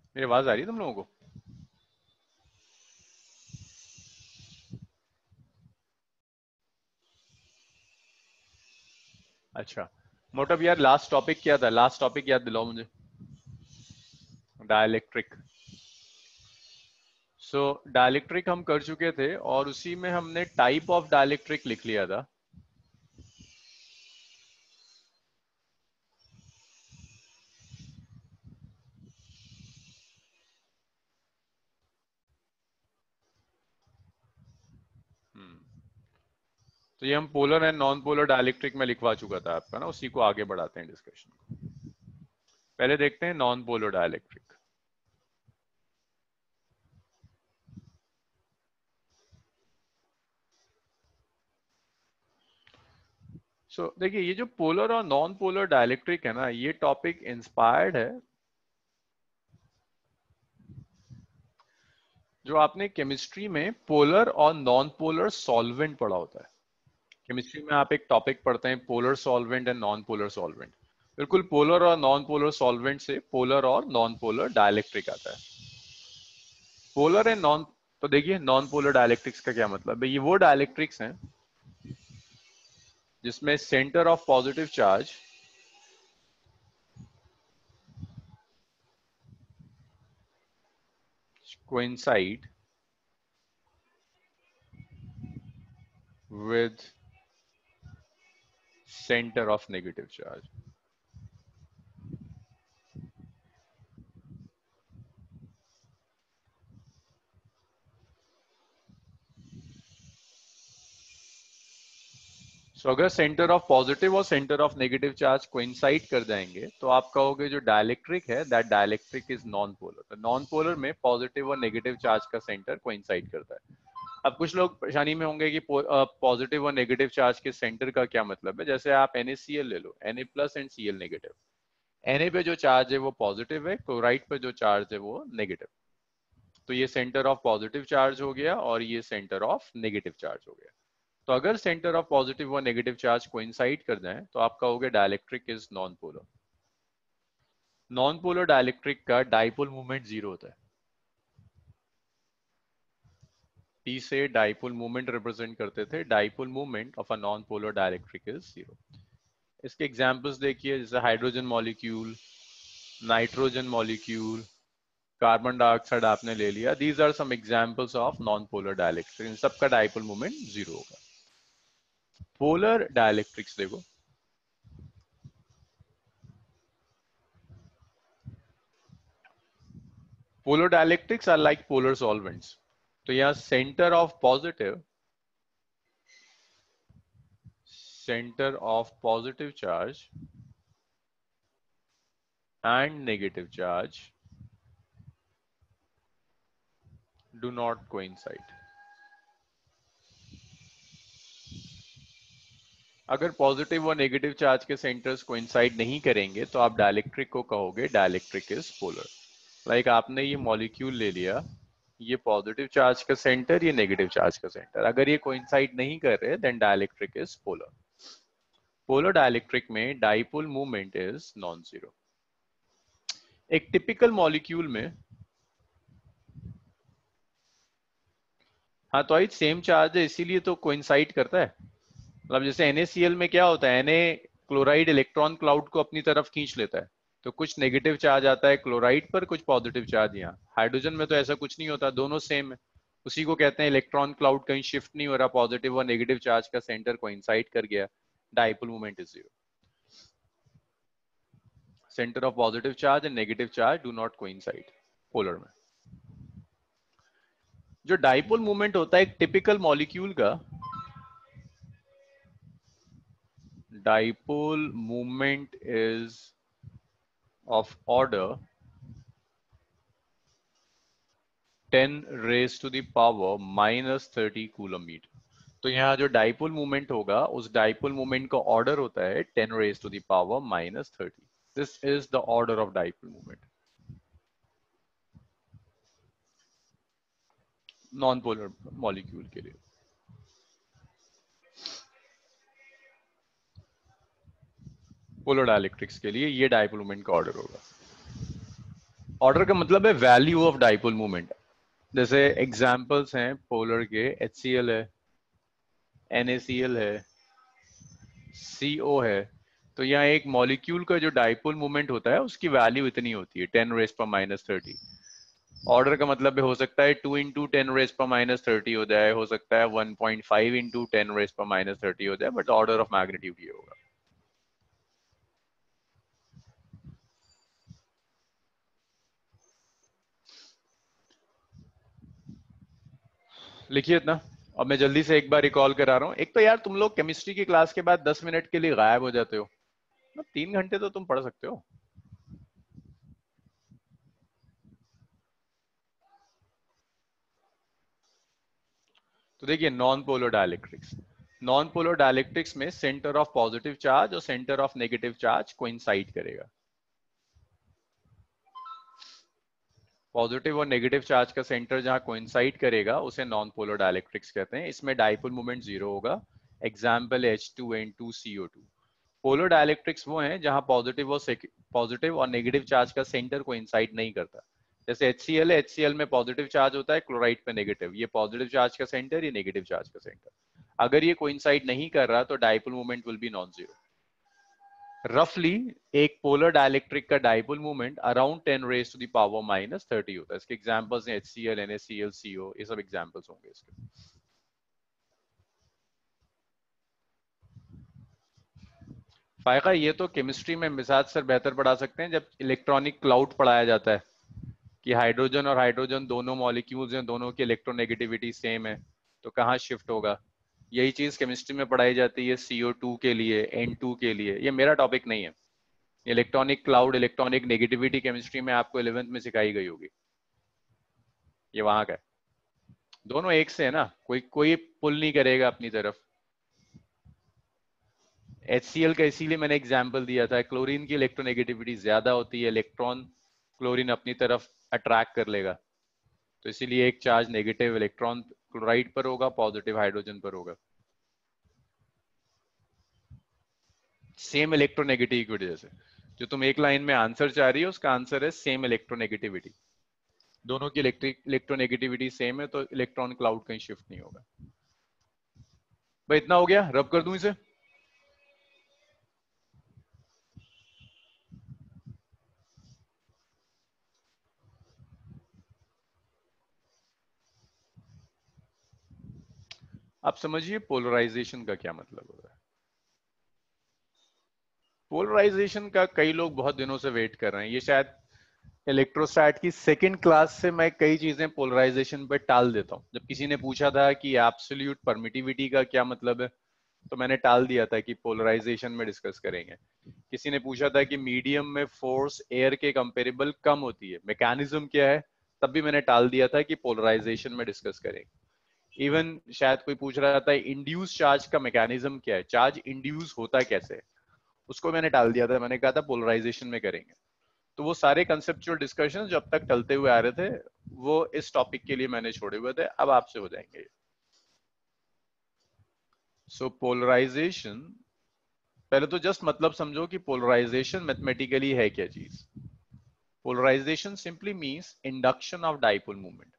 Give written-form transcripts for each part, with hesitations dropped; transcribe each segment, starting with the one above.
मेरी आवाज आ रही है तुम लोगों को? अच्छा, मोटब यार लास्ट टॉपिक क्या था? लास्ट टॉपिक याद दिलाओ मुझे। डाइलेक्ट्रिक। सो डाइलेक्ट्रिक हम कर चुके थे और उसी में हमने टाइप ऑफ डाइलेक्ट्रिक लिख लिया था। तो ये हम polar and non polar dielectric में लिखवा चुका था आपका ना, उसी को आगे बढ़ाते हैं डिस्कशन को। पहले देखते हैं नॉन पोलर डाइलेक्ट्रिक। देखिए, ये जो पोलर और नॉन पोलर डाइलेक्ट्रिक है ना, ये टॉपिक इंस्पायर्ड है जो आपने केमिस्ट्री में पोलर और नॉन पोलर सॉल्वेंट पढ़ा होता है। केमिस्ट्री में आप एक टॉपिक पढ़ते हैं, polar solvent and non polar solvent. बिल्कुल पोलर और नॉन पोलर सॉल्वेंट से पोलर और नॉन पोलर डाइलेक्ट्रिक आता है। पोलर एंड नॉन, तो देखिए नॉन पोलर डाइलेक्ट्रिक्स का क्या मतलब है। ये वो डाइलेक्ट्रिक्स हैं जिसमें centre of positive charge coincide with center of negative charge। अगर सेंटर ऑफ पॉजिटिव और centre of negative charge coincide कर जाएंगे तो आप कहोगे जो डाइलेक्ट्रिक है that dielectric is non polar. तो नॉन पोलर में पॉजिटिव और नेगेटिव चार्ज का सेंटर कोइंसाइड करता है। अब कुछ लोग परेशानी में होंगे कि पॉजिटिव और नेगेटिव चार्ज के सेंटर का क्या मतलब है। जैसे आप NaCl ले लो, Na plus and Cl negative. Na पे जो चार्ज है वो पॉजिटिव है, क्लोराइड पे जो चार्ज है वो नेगेटिव। तो ये सेंटर ऑफ पॉजिटिव चार्ज हो गया और ये सेंटर ऑफ नेगेटिव चार्ज हो गया। तो अगर सेंटर ऑफ पॉजिटिव और नेगेटिव चार्ज कोइंसाइड कर जाए तो आप कहोगे dielectric is non polar. Non polar dielectric का डाइपोल मूवमेंट जीरो होता है। P से डाइपोल मूवमेंट रिप्रेजेंट करते थे, dipole movement of a non polar dielectric is zero. इसके एग्जांपल्स देखिए, जैसे hydrogen molecule, nitrogen molecule, carbon dioxide आपने ले लिया। These are some examples of non polar dielectric. इन सबका डाइपोल मूवमेंट जीरो होगा। पोलर डाइलेक्ट्रिक्स देखो, polar dielectrics are like polar solvents. तो यहाँ centre of positive charge and negative charge do not coincide. अगर पॉजिटिव और नेगेटिव चार्ज के centres coincide नहीं करेंगे तो आप डाइलेक्ट्रिक को कहोगे डाइलेक्ट्रिक इज पोलर। लाइक आपने ये मॉलिक्यूल ले लिया, ये पॉजिटिव चार्ज का सेंटर, ये नेगेटिव चार्ज का सेंटर, अगर ये कोइंसाइड नहीं कर रहे then dielectric is polar. Polar dielectric में dipole movement is non zero. एक टिपिकल मॉलिक्यूल में, हाँ तो आई सेम चार्ज है इसीलिए तो कोइंसाइड करता है। मतलब जैसे NaCl में क्या होता है, Na क्लोराइड इलेक्ट्रॉन क्लाउड को अपनी तरफ खींच लेता है, तो कुछ नेगेटिव चार्ज आता है क्लोराइड पर, कुछ पॉजिटिव चार्ज यहाँ। हाइड्रोजन में तो ऐसा कुछ नहीं होता, दोनों सेम है। उसी को कहते हैं इलेक्ट्रॉन क्लाउड कहीं शिफ्ट नहीं हो रहा, पॉजिटिव और नेगेटिव चार्ज का सेंटर कोइंसाइड कर गया, dipole moment is zero. Centre of positive charge and negative charge do not coincide polar में। जो डाइपोल मूवमेंट होता है एक टिपिकल मॉलिक्यूल का, dipole movement is of order 10 raised to the power -30 coulomb metre. तो यहाँ जो डाइपोल मूवमेंट होगा उस डाइपोल मूवमेंट का ऑर्डर होता है 10 raise to the power -30। This is the order of dipole movement non polar molecule के लिए। पोलर डाइलेक्ट्रिक्स के लिए ये डाइपोल मूवमेंट का ऑर्डर होगा। ऑर्डर का मतलब है वैल्यू ऑफ डाइपोल मोमेंट। जैसे एग्जांपल्स हैं पोलर के, HCl है, NaCl है, CO है। तो यहाँ एक मॉलिक्यूल का जो डाइपोल मोमेंट होता है उसकी वैल्यू इतनी होती है 10⁻⁻30। ऑर्डर का मतलब हो सकता है 2 इंटू 10⁻⁻30 हो जाए, हो सकता है 1.5 इंटू 10⁻⁻30 हो जाए, बट ऑर्डर ऑफ मैग्नीट्यूड ये होगा। लिखिए इतना। अब मैं जल्दी से एक बार रिकॉल करा रहा हूँ। एक तो यार तुम लोग केमिस्ट्री की क्लास के बाद 10 मिनट के लिए गायब हो जाते हो, 3 घंटे तो तुम पढ़ सकते हो। तो देखिए non polar dielectrics, non polar dielectrics में सेंटर ऑफ पॉजिटिव चार्ज और centre of negative charge coincide करेगा। पॉजिटिव और नेगेटिव चार्ज का सेंटर जहां कोइंसाइड करेगा उसे नॉन पोलर डाइलेक्ट्रिक्स कहते हैं। इसमें डाइपोल मोमेंट जीरो होगा। Example H2N2CO2। पोलर डाइलेक्ट्रिक्स वो हैं जहां पॉजिटिव और नेगेटिव चार्ज का सेंटर कोइंसाइड नहीं करता। जैसे HCl है, HCl में पॉजिटिव चार्ज होता है, क्लोराइड पे नेगेटिव। ये पॉजिटिव चार्ज का सेंटर, ये नेगेटिव चार्ज का सेंटर। अगर ये कोइंसाइड नहीं कर रहा तो dipole moment will be non zero. रफली एक पोलर डाइलेक्ट्रिक का डाइपोल मोमेंट अराउंड 10⁻⁻30 होता है। इसके एग्जांपल्स हैं HCl, NaCl, CO, ये सब एग्जांपल्स होंगे इसके। फायदा ये तो केमिस्ट्री में मिजाज सर बेहतर पढ़ा सकते हैं जब इलेक्ट्रॉनिक क्लाउड पढ़ाया जाता है कि हाइड्रोजन और हाइड्रोजन दोनों मॉलिक्यूल्स हैं, दोनों की इलेक्ट्रोनेगेटिविटी सेम है, तो कहाँ शिफ्ट होगा। यही चीज केमिस्ट्री में पढ़ाई जाती है CO2 के लिए, N2 के लिए। ये मेरा टॉपिक नहीं है। Electronic cloud, electronic negativity chemistry में आपको 11th में सिखाई गई होगी। ये वहां का है। दोनों एक से है ना, कोई कोई पुल नहीं करेगा अपनी तरफ। HCl का इसीलिए मैंने एग्जाम्पल दिया था, क्लोरीन की इलेक्ट्रोनेगेटिविटी ज्यादा होती है, इलेक्ट्रॉन क्लोरीन अपनी तरफ अट्रैक्ट कर लेगा। तो इसीलिए एक चार्ज नेगेटिव इलेक्ट्रॉन क्लोराइड पर होगा, पॉजिटिव हाइड्रोजन पर होगा। सेम इलेक्ट्रोनेगेटिविटी की वजह से जो तुम एक लाइन में आंसर चाह रही हो उसका आंसर है सेम इलेक्ट्रोनेगेटिविटी। दोनों की इलेक्ट्रोनेगेटिविटी सेम है तो इलेक्ट्रॉन क्लाउड कहीं शिफ्ट नहीं होगा। भाई इतना हो गया, रब कर दूं इसे। आप समझिए पोलराइजेशन का क्या मतलब होता है। पोलराइजेशन का कई लोग बहुत दिनों से वेट कर रहे हैं। ये शायद इलेक्ट्रोस्टैट की सेकंड क्लास से मैं कई चीजें पोलराइजेशन पे टाल देता हूं। जब किसी ने पूछा था कि एब्सोल्यूट परमिटिविटी का क्या मतलब है, तो मैंने टाल दिया था कि पोलराइजेशन में डिस्कस करेंगे। किसी ने पूछा था कि मीडियम में फोर्स एयर के कंपेरेबल कम होती है, मैकेनिज्म क्या है, तब भी मैंने टाल दिया था कि पोलराइजेशन में डिस्कस करेंगे। इवन शायद कोई पूछ रहा था इंड्यूस चार्ज का मैकेनिज्म क्या है, चार्ज इंड्यूस होता कैसे है, उसको मैंने टाल दिया था। मैंने कहा था पोलराइजेशन में करेंगे। तो वो सारे कंसेप्चुअल डिस्कशन जब तक टलते हुए आ रहे थे वो इस टॉपिक के लिए मैंने छोड़े हुए थे, अब आपसे हो जाएंगे। सो पोलराइजेशन, पहले तो जस्ट मतलब समझो कि पोलराइजेशन मैथमेटिकली है क्या चीज। Polarisation simply means induction of dipole moment.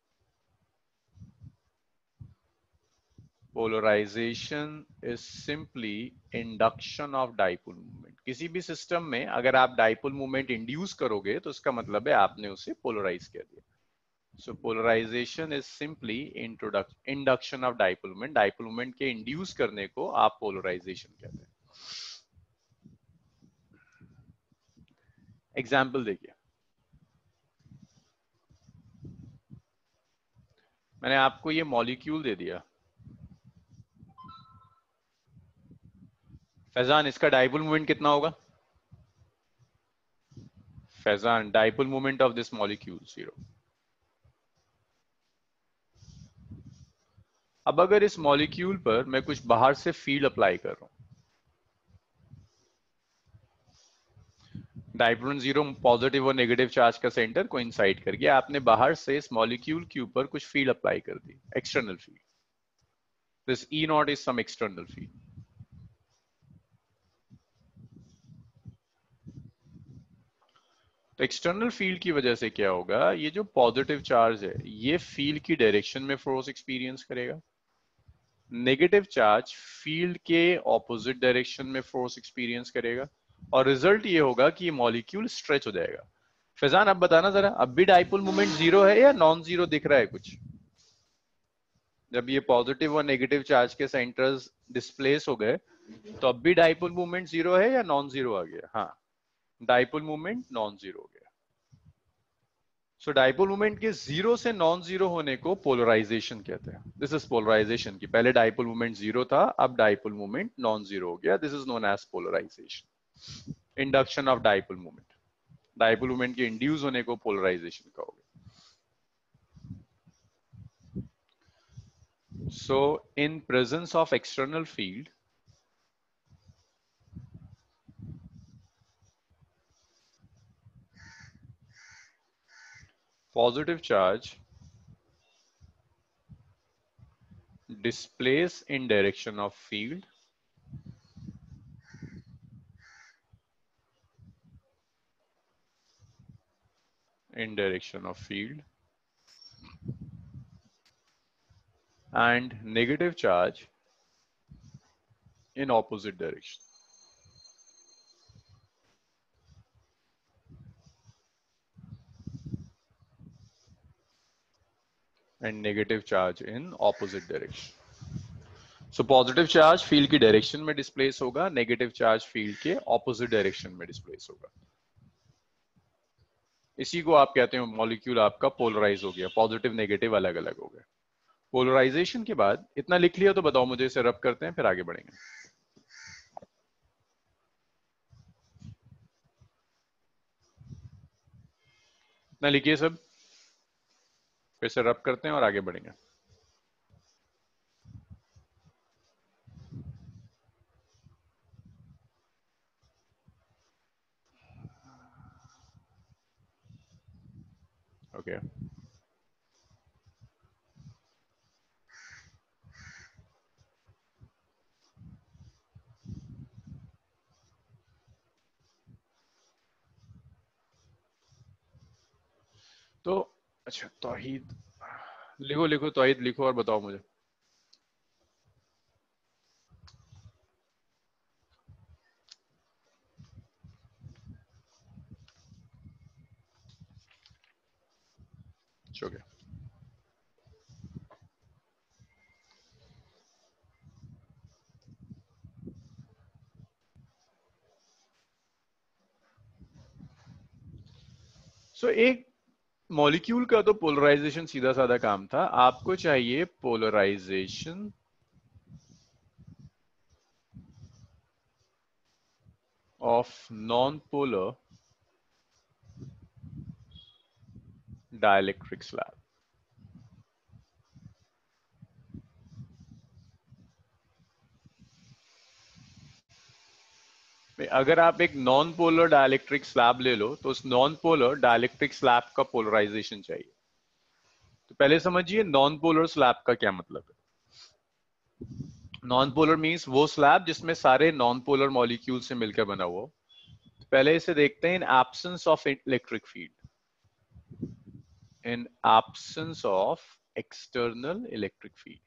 Polarisation is simply induction of dipole movement. किसी भी सिस्टम में अगर आप डाइपोल मूवमेंट इंड्यूस करोगे तो इसका मतलब है आपने उसे पोलराइज कर दिया। So polarisation is simply induction of dipole movement. Dipole movement के इंड्यूस करने को आप पोलराइजेशन कहते हैं। एग्जाम्पल देखिए, मैंने आपको ये मॉलिक्यूल दे दिया फैजान, इसका डाइपोल मूवमेंट कितना होगा। Faizan, dipole movement of this molecule zero. अब अगर इस मॉलिक्यूल पर मैं कुछ बाहर से फील्ड अप्लाई कर रहा हूं, डाइपोल जीरो, पॉजिटिव और नेगेटिव चार्ज का सेंटर कोइंसाइड कर गया, आपने बाहर से इस मॉलिक्यूल के ऊपर कुछ फील्ड अप्लाई कर दी, external field. This E naught is some external field. तो एक्सटर्नल फील्ड की वजह से क्या होगा, ये जो पॉजिटिव चार्ज है ये फील्ड की डायरेक्शन में फोर्स एक्सपीरियंस करेगा, नेगेटिव चार्ज फील्ड के ऑपोजिट डायरेक्शन में फोर्स एक्सपीरियंस करेगा, और रिजल्ट ये होगा कि ये मॉलिक्यूल स्ट्रेच हो जाएगा। फैजान अब बताना जरा, अब भी डाइपोल मोमेंट जीरो है या नॉन जीरो दिख रहा है कुछ? जब ये पॉजिटिव और नेगेटिव चार्ज के सेंटर्स डिस्प्लेस हो गए तो अब भी डाइपोल मूवमेंट जीरो है या नॉन जीरो आ गया? हाँ, डाइपोल मूवमेंट नॉन जीरो हो गया। सो डाइपोल मूवमेंट के जीरो से नॉन जीरो होने को पोलराइजेशन कहते हैं। दिस इज पोलराइजेशन की पहले डाइपोल मूवमेंट जीरो था, अब डाइपोल मूवमेंट नॉन जीरो हो गया। This is known as polarisation. Induction of dipole movement, dipole movement के इंड्यूस होने को पोलराइजेशन कहोगे। So in presence of external field, positive charge displace in direction of field and negative charge in opposite direction. And negative charge in opposite direction. So positive charge field की direction में displace होगा, negative charge field के opposite direction में displace होगा। इसी को आप कहते हैं मॉलिक्यूल आपका पोलराइज हो गया, पॉजिटिव नेगेटिव अलग अलग हो गए। पोलराइजेशन के बाद इतना लिख लिया तो बताओ मुझे, इसे रब करते हैं फिर आगे बढ़ेंगे। इतना लिखिए सब, फिर से रब करते हैं और आगे बढ़ेंगे। ओके तो अच्छा, तौहीद लिखो, लिखो तौहीद लिखो और बताओ मुझे। ओके, सो एक मॉलिक्यूल का तो पोलराइजेशन सीधा साधा काम था, आपको चाहिए polarisation of non polar dielectric slab. अगर आप एक नॉन पोलर डाइलेक्ट्रिक स्लैब ले लो तो उस नॉन पोलर डाइलेक्ट्रिक स्लैब का पोलराइजेशन चाहिए। तो पहले समझिए नॉन पोलर स्लैब का क्या मतलब है। नॉन पोलर मींस वो स्लैब जिसमें सारे नॉन पोलर मॉलिक्यूल से मिलकर बना हुआ। पहले इसे देखते हैं, in absence of electric field, in absence of external electric field,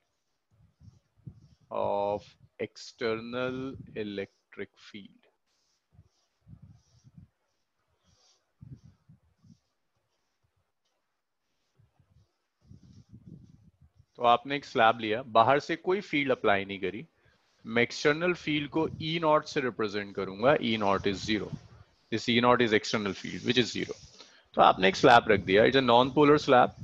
of external electric field, तो आपने एक स्लैब लिया, बाहर से कोई फील्ड अप्लाई नहीं करी, मैं एक्सटर्नल फील्ड को ई नॉट से रिप्रेजेंट करूंगा, E naught is zero, this E naught is external field which is zero. तो आपने एक स्लैब रख दिया, it's a non polar slab.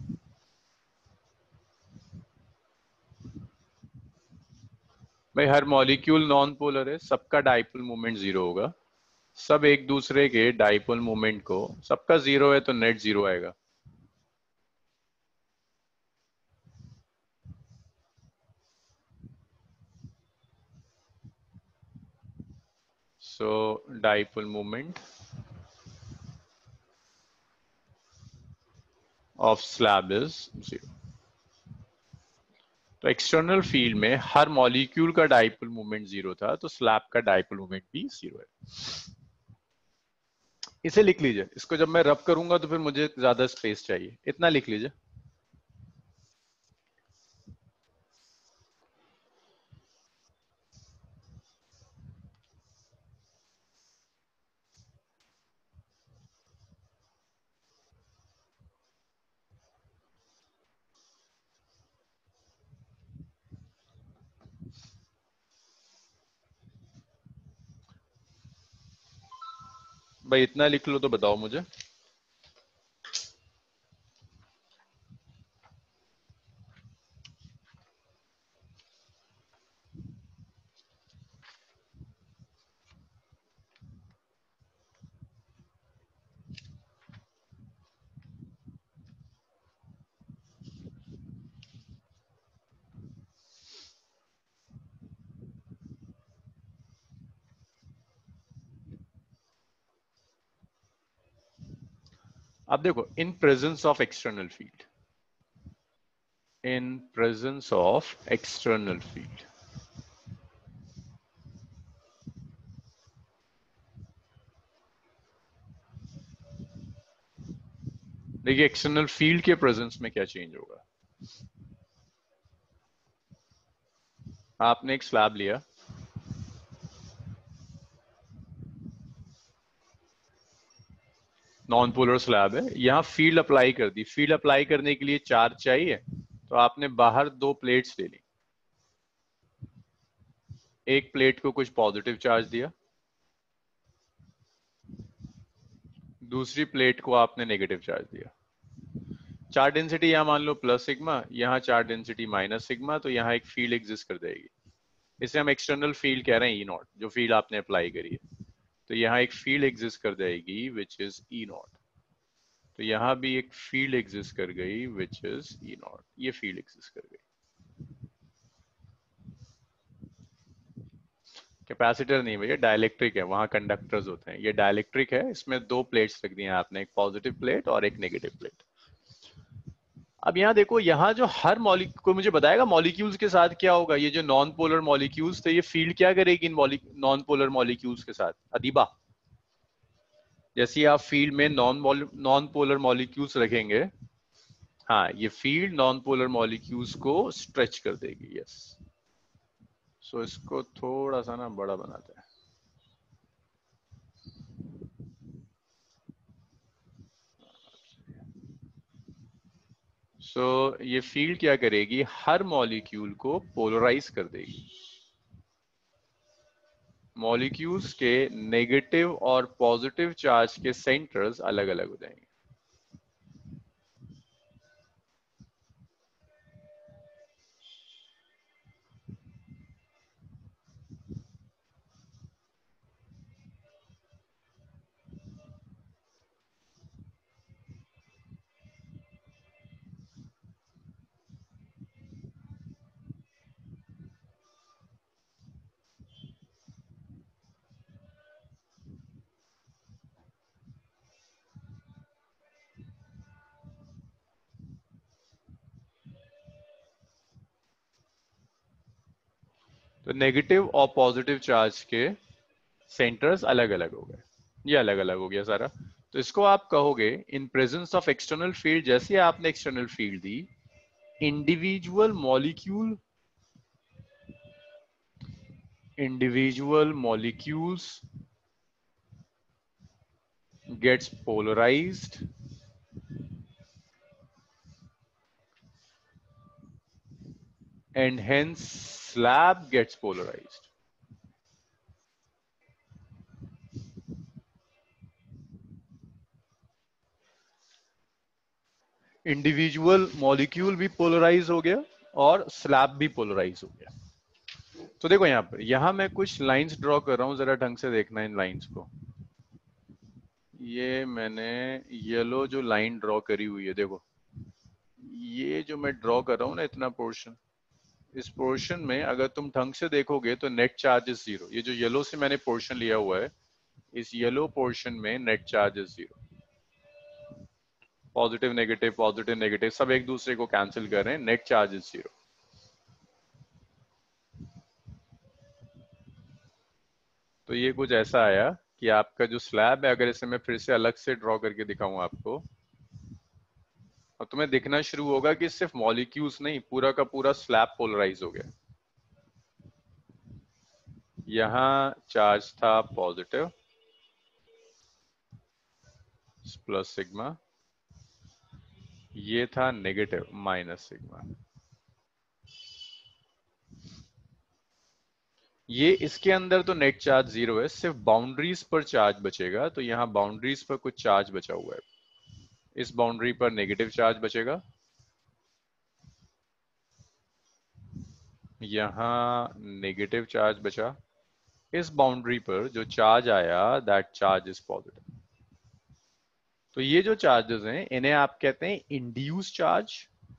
भाई हर मॉलिक्यूल नॉन पोलर है, सबका डाइपोल मोमेंट जीरो होगा, सब एक दूसरे के डाइपोल मोमेंट को, सबका जीरो है तो नेट जीरो आएगा। So dipole moment of slab is zero. तो एक्सटर्नल फील्ड में हर मॉलिक्यूल का डाइपोल मोमेंट जीरो था, तो स्लैब का डाइपोल मोमेंट भी जीरो है। इसे लिख लीजिए, इसको जब मैं रब करूंगा तो फिर मुझे ज्यादा स्पेस चाहिए, इतना लिख लीजिए। भाई इतना लिख लो तो बताओ मुझे। अब देखो, in presence of external field, in presence of external field, देखिए एक्सटर्नल फील्ड के प्रेजेंस में क्या चेंज होगा। आपने एक स्लैब लिया, नॉन पोलर स्लैब है, यहां फील्ड अप्लाई कर दी, फील्ड अप्लाई करने के लिए चार्ज चाहिए, तो आपने बाहर दो प्लेट्स ले ली, एक प्लेट को कुछ पॉजिटिव चार्ज दिया, दूसरी प्लेट को आपने नेगेटिव चार्ज दिया। चार्ज डेंसिटी यहाँ मान लो प्लस सिग्मा, यहाँ चार्ज डेंसिटी माइनस सिग्मा, तो यहाँ एक फील्ड एग्जिस्ट कर जाएगी। इसे हम एक्सटर्नल फील्ड कह रहे हैं, ई नॉट, जो फील्ड आपने अप्लाई करी है। तो यहाँ एक फील्ड एग्जिस्ट कर जाएगी विच इज ई नॉट, तो यहाँ भी एक फील्ड एग्जिस्ट कर गई विच इज ई नॉट, ये फील्ड एग्जिस्ट कर गई। कैपेसिटर नहीं भैया, डाइलेक्ट्रिक है, वहां कंडक्टर्स होते हैं, ये डाइलेक्ट्रिक है, इसमें दो प्लेट्स रख दी हैं आपने, एक पॉजिटिव प्लेट और एक नेगेटिव प्लेट। अब यहाँ देखो, यहाँ जो हर मॉलिक्यूल को मुझे बताएगा मॉलिक्यूल्स के साथ क्या होगा, ये जो नॉन पोलर मॉलिक्यूल्स थे, ये फील्ड क्या करेगी इन नॉन पोलर मॉलिक्यूल्स के साथ, अदीबा? जैसे आप फील्ड में नॉन पोलर मॉलिक्यूल्स रखेंगे, हाँ, ये फील्ड नॉन पोलर मॉलिक्यूल्स को स्ट्रेच कर देगी, यस। सो इसको थोड़ा सा ना बड़ा बनाते हैं। सो ये फील्ड क्या करेगी, हर मॉलिक्यूल को पोलराइज कर देगी, मॉलिक्यूल्स के नेगेटिव और पॉजिटिव चार्ज के सेंटर्स अलग अलग हो जाएंगे। तो नेगेटिव और पॉजिटिव चार्ज के सेंटर्स अलग अलग हो गए, ये अलग अलग हो गया सारा। तो इसको आप कहोगे in presence of external field, जैसे आपने एक्सटर्नल फील्ड दी, individual molecules gets polarized and hence slab gets polarized. Individual molecule भी पोलराइज हो गया और स्लैब भी पोलराइज हो गया। तो देखो यहाँ पर, यहाँ मैं कुछ लाइंस ड्रॉ कर रहा हूं, जरा ढंग से देखना इन लाइंस को। ये मैंने येलो जो लाइन ड्रॉ करी हुई है, देखो ये जो मैं ड्रॉ कर रहा हूँ ना, इतना पोर्शन, इस पोर्शन में अगर तुम ढंग से देखोगे तो नेट चार्ज इज जीरो। ये जो येलो से मैंने पोर्शन लिया हुआ है, इस येलो पोर्शन में net charge is zero, positive negative सब एक दूसरे को कैंसिल कर रहे हैं, नेट चार्ज इज जीरो। तो ये कुछ ऐसा आया कि आपका जो स्लैब है, अगर इसे मैं फिर से अलग से ड्रॉ करके दिखाऊं आपको, और तुम्हें दिखना शुरू होगा कि सिर्फ मॉलिक्यूल्स नहीं, पूरा का पूरा स्लैब पोलराइज हो गया। यहां चार्ज था पॉजिटिव प्लस सिग्मा, ये था नेगेटिव माइनस सिग्मा। ये इसके अंदर तो नेट चार्ज जीरो है, सिर्फ बाउंड्रीज पर चार्ज बचेगा। तो यहाँ बाउंड्रीज पर कुछ चार्ज बचा हुआ है, इस बाउंड्री पर नेगेटिव चार्ज बचेगा, यहाँ नेगेटिव चार्ज बचा। इस बाउंड्री पर जो चार्ज आया दैट चार्ज इज पॉजिटिव। तो ये जो चार्जेस हैं इन्हें आप कहते हैं इंड्यूस चार्ज,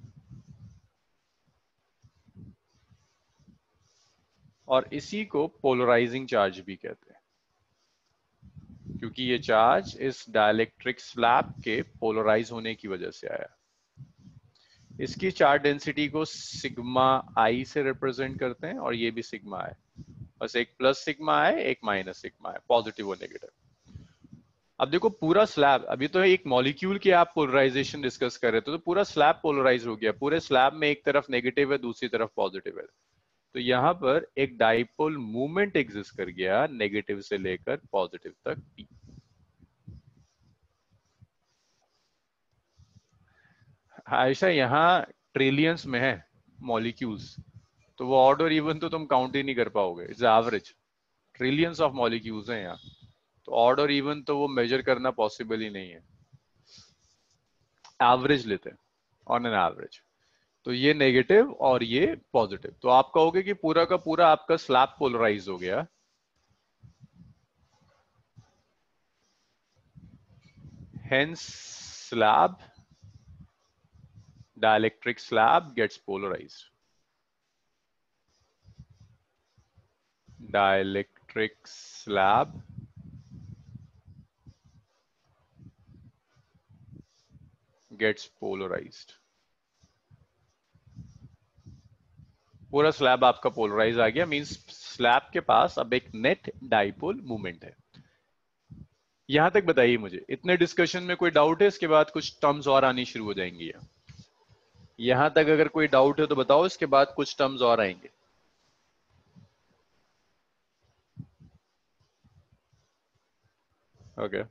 और इसी को पोलराइजिंग चार्ज भी कहते हैं, क्योंकि ये चार्ज इस डाइलेक्ट्रिक स्लैब के पोलराइज होने की वजह से आया। इसकी चार्ज डेंसिटी को सिग्मा आई से रिप्रेजेंट करते हैं, और ये भी सिग्मा है, बस एक प्लस सिग्मा है एक माइनस सिग्मा है, पॉजिटिव और नेगेटिव। अब देखो पूरा स्लैब, अभी तो एक मॉलिक्यूल की आप पोलराइजेशन डिस्कस कर रहे थे, तो पूरा स्लैब पोलराइज हो गया। पूरे स्लैब में एक तरफ नेगेटिव है, दूसरी तरफ पॉजिटिव है। तो यहां पर एक डाइपोल मूवमेंट एग्जिस्ट कर गया, नेगेटिव से लेकर पॉजिटिव तक पी। आयशा यहाँ ट्रिलियंस में है मॉलिक्यूल्स, तो वो ऑड और इवन तो तुम काउंट ही नहीं कर पाओगे, it's average. Trillions of molecules हैं यहाँ, तो ऑड और इवन तो वो मेजर करना पॉसिबल ही नहीं है, एवरेज लेते हैं, ऑन एन एवरेज। तो ये नेगेटिव और ये पॉजिटिव, तो आप कहोगे कि पूरा का पूरा आपका स्लैब पोलराइज हो गया। Hence slab, dielectric slab gets polarized. Dielectric slab gets polarized. पूरा स्लैब आपका पोलराइज आ गया, मींस स्लैब के पास अब एक नेट डाइपोल मूवमेंट है। यहां तक बताइए मुझे, इतने डिस्कशन में कोई डाउट है? इसके बाद कुछ टर्म्स और आनी शुरू हो जाएंगी। यहां तक अगर कोई डाउट है तो बताओ, इसके बाद कुछ टर्म्स और आएंगे। ओके,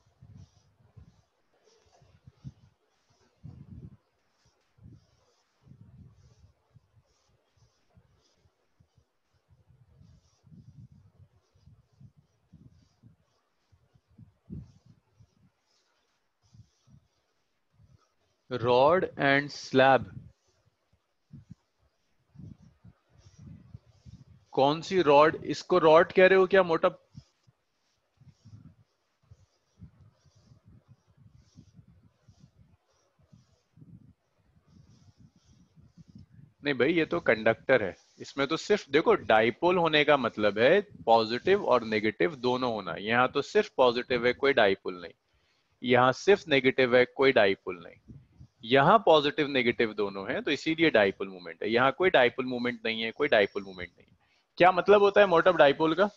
रॉड एंड स्लैब, कौन सी रॉड? इसको रॉड कह रहे हो क्या, मोटा? नहीं भाई, ये तो कंडक्टर है। इसमें तो सिर्फ देखो, डाइपोल होने का मतलब है पॉजिटिव और नेगेटिव दोनों होना। यहाँ तो सिर्फ पॉजिटिव है, कोई डाइपोल नहीं। यहाँ सिर्फ नेगेटिव है, कोई डाइपोल नहीं। यहाँ पॉजिटिव नेगेटिव दोनों है, तो इसीलिए डाइपोल मूवमेंट है। यहाँ कोई डाइपोल मूवमेंट नहीं है, कोई डाइपोल मूवमेंट नहीं है। क्या मतलब होता है मोटिव डाइपोल का?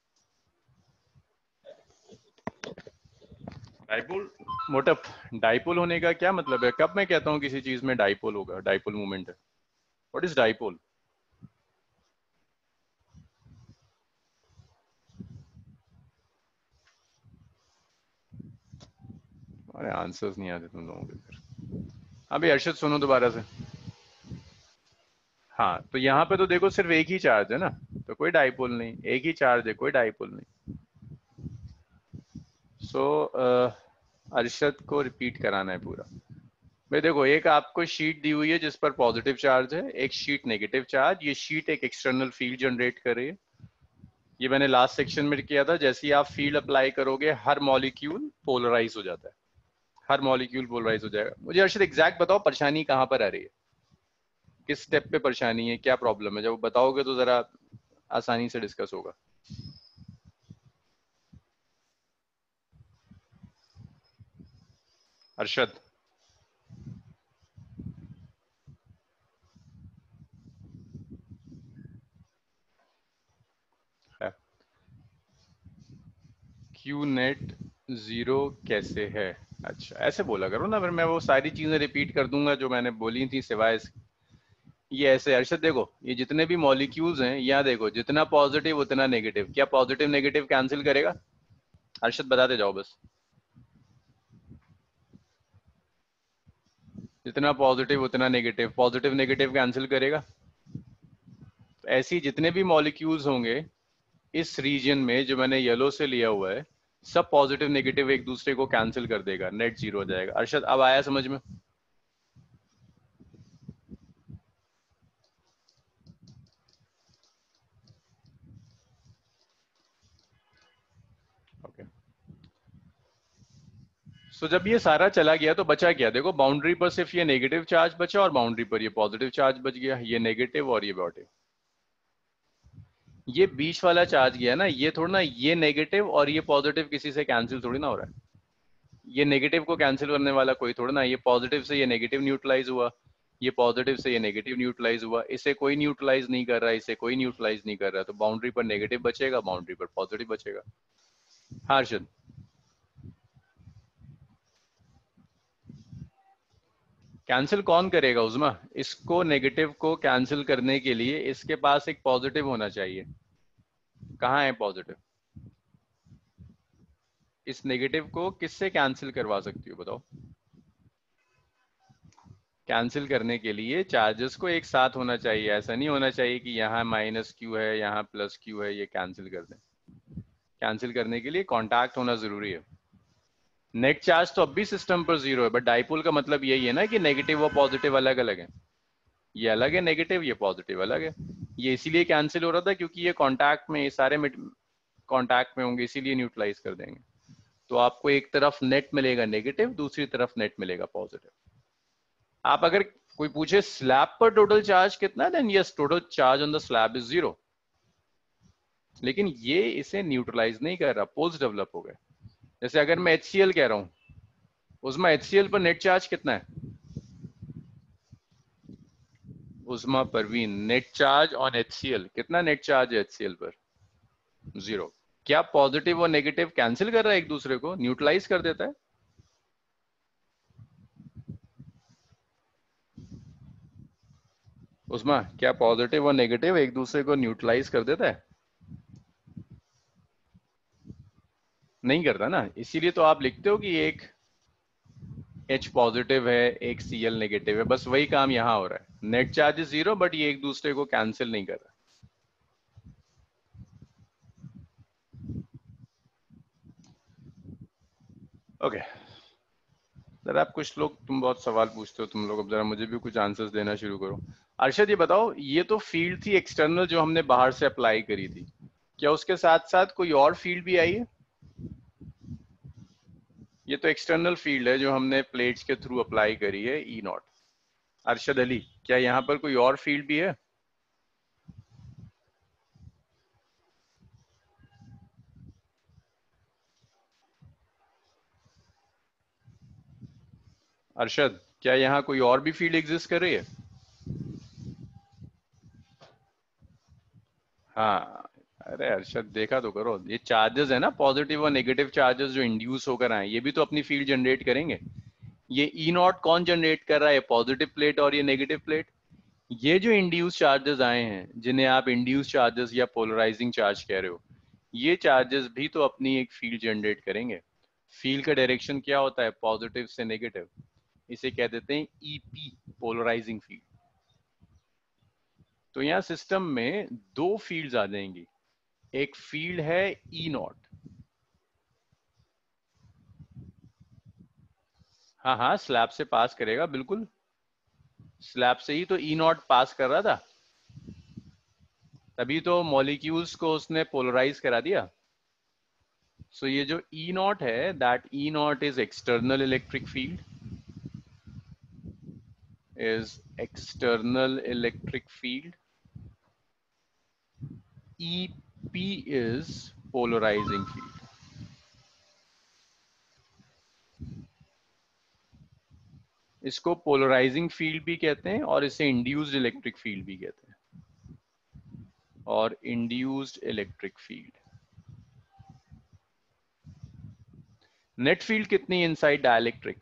डाइपोल, मोटिव डाइपोल होने का क्या मतलब है? कब मैं कहता हूँ किसी चीज में डाइपोल होगा, डाइपोल मूवमेंट है? What is dipole? अरे आंसर्स नहीं आते तुम लोगों के फिर। अभी अर्षद सुनो दोबारा से। हाँ, तो यहाँ पे तो देखो सिर्फ एक ही चार्ज है ना, तो कोई डाइपोल नहीं। एक ही चार्ज है, कोई डाइपोल नहीं। सो अरशद को रिपीट कराना है पूरा। भाई देखो, एक आपको शीट दी हुई है जिस पर पॉजिटिव चार्ज है, एक शीट नेगेटिव चार्ज। ये शीट एक एक्सटर्नल फील्ड जनरेट कर रही है। ये मैंने लास्ट सेक्शन में किया था, जैसे ही आप फील्ड अप्लाई करोगे हर मॉलिक्यूल पोलराइज हो जाता है। हर मॉलिक्यूल पोलराइज हो जाएगा। मुझे अर्शद एग्जैक्ट बताओ, परेशानी कहाँ पर आ रही है, किस स्टेप पे परेशानी है, क्या प्रॉब्लम है? जब बताओगे तो जरा आसानी से डिस्कस होगा। अरशद, नेट जीरो कैसे है? अच्छा ऐसे बोला करो ना, फिर मैं वो सारी चीजें रिपीट कर दूंगा जो मैंने बोली थी सिवाय ये ऐसे। अर्षद देखो, ये जितने भी मॉलिक्यूल्स हैं यहाँ देखो, जितना पॉजिटिव उतना नेगेटिव, क्या पॉजिटिव नेगेटिव कैंसिल करेगा? अर्षद बताते जाओ बस। जितना पॉजिटिव उतना नेगेटिव, पॉजिटिव नेगेटिव कैंसिल करेगा। तो ऐसी जितने भी मॉलिक्यूल्स होंगे इस रीजन में जो मैंने येलो से लिया हुआ है, सब पॉजिटिव नेगेटिव एक दूसरे को कैंसिल कर देगा, नेट जीरो हो जाएगा। अर्षद अब आया समझ में? ओके। सो जब ये सारा चला गया तो बचा क्या? देखो बाउंड्री पर सिर्फ ये नेगेटिव चार्ज बचा और बाउंड्री पर ये पॉजिटिव चार्ज बच गया, ये नेगेटिव और ये पॉजिटिव। ये बीच वाला चार्ज गया ना, ये थोड़ा ना, ये नेगेटिव और ये पॉजिटिव किसी से कैंसिल थोड़ी ना हो रहा है। ये नेगेटिव को कैंसिल करने वाला कोई थोड़ा ना, ये पॉजिटिव से ये नेगेटिव न्यूट्रलाइज हुआ, ये पॉजिटिव से ये नेगेटिव न्यूट्रलाइज हुआ, इसे कोई न्यूट्रलाइज नहीं कर रहा है, इसे कोई न्यूट्रलाइज नहीं कर रहा है, तो बाउंड्री पर नेगेटिव बचेगा, बाउंड्री पर पॉजिटिव बचेगा। हाँ अर्षद। कैंसिल कौन करेगा उस्मा? इसको नेगेटिव को कैंसिल करने के लिए इसके पास एक पॉजिटिव होना चाहिए। कहाँ है पॉजिटिव? इस नेगेटिव को किससे कैंसिल करवा सकती हो बताओ? कैंसिल करने के लिए चार्जेस को एक साथ होना चाहिए, ऐसा नहीं होना चाहिए कि यहाँ माइनस क्यू है यहाँ प्लस क्यू है, ये कैंसिल कर दें। कैंसिल करने के लिए कांटेक्ट होना जरूरी है। नेट चार्ज तो अब भी सिस्टम पर जीरो है, बट डाइपोल का मतलब यही है ना कि नेगेटिव और पॉजिटिव अलग अलग है। ये अलग है नेगेटिव, ये पॉजिटिव अलग है। ये इसीलिए कैंसिल हो रहा था क्योंकि ये कांटेक्ट में, ये सारे कांटेक्ट में होंगे, इसीलिए न्यूट्रलाइज कर देंगे। तो आपको एक तरफ नेट मिलेगा नेगेटिव, दूसरी तरफ नेट मिलेगा पॉजिटिव। आप अगर कोई पूछे स्लैब पर टोटल चार्ज कितना है, then yes total charge on the slab is zero. लेकिन ये इसे न्यूट्रलाइज नहीं कर रहा, पोल्स डेवलप हो गए। जैसे अगर मैं HCl कह रहा हूं, उसमें HCl पर नेट चार्ज कितना है? Usma Parveen, net charge on HCl कितना? नेट चार्ज है HCl पर जीरो। क्या पॉजिटिव और नेगेटिव कैंसिल कर रहा है एक दूसरे को, न्यूट्रलाइज कर देता है? उस्मा क्या पॉजिटिव और नेगेटिव एक दूसरे को न्यूट्रलाइज कर देता है? नहीं करता ना, इसीलिए तो आप लिखते हो कि एक H पॉजिटिव है एक Cl नेगेटिव है, बस वही काम यहां हो रहा है। Net charge is zero but ये एक दूसरे को कैंसिल नहीं कर रहा। ओके जरा आप कुछ लोग, तुम बहुत सवाल पूछते हो तुम लोग, अब जरा मुझे भी कुछ आंसर्स देना शुरू करो। अर्शद ये बताओ, ये तो फील्ड थी एक्सटर्नल जो हमने बाहर से अप्लाई करी थी, क्या उसके साथ साथ कोई और फील्ड भी आई है? ये तो एक्सटर्नल फील्ड है जो हमने प्लेट्स के थ्रू अप्लाई करी है, ई नॉट। अरशद अली, क्या यहाँ पर कोई और फील्ड भी है? अरशद, क्या यहाँ कोई और भी फील्ड एग्जिस्ट कर रही है? हाँ। अरे अरशद देखा तो करो, ये चार्जेस है ना, पॉजिटिव और नेगेटिव चार्जेस जो इंड्यूस होकर आए, ये भी तो अपनी फील्ड जनरेट करेंगे। ये ई नॉट कौन जनरेट कर रहा है? पॉजिटिव प्लेट और ये नेगेटिव प्लेट। ये जो इंड्यूस चार्जेस आए हैं, जिन्हें आप इंड्यूस चार्जेस या पोलराइजिंग चार्ज कह रहे हो, ये चार्जेस भी तो अपनी एक फील्ड जनरेट करेंगे। फील्ड का डायरेक्शन क्या होता है? पॉजिटिव से नेगेटिव। इसे कह देते हैं ईपी, पोलराइजिंग फील्ड। तो यहाँ सिस्टम में दो फील्ड्स आ जाएंगी। एक फील्ड है ई नॉट। हाँ हाँ, स्लैब से पास करेगा बिल्कुल, स्लैब से ही तो ई नॉट पास कर रहा था, तभी तो मॉलिक्यूल्स को उसने पोलराइज करा दिया। सो ये जो ई नॉट है, that E naught is external electric field, is external electric field. EP is polarizing field. इसको पोलराइजिंग फील्ड भी कहते हैं और इसे इंड्यूस्ड इलेक्ट्रिक फील्ड भी कहते हैं। और induced electric field net field कितनी इनसाइड डाइलेक्ट्रिक?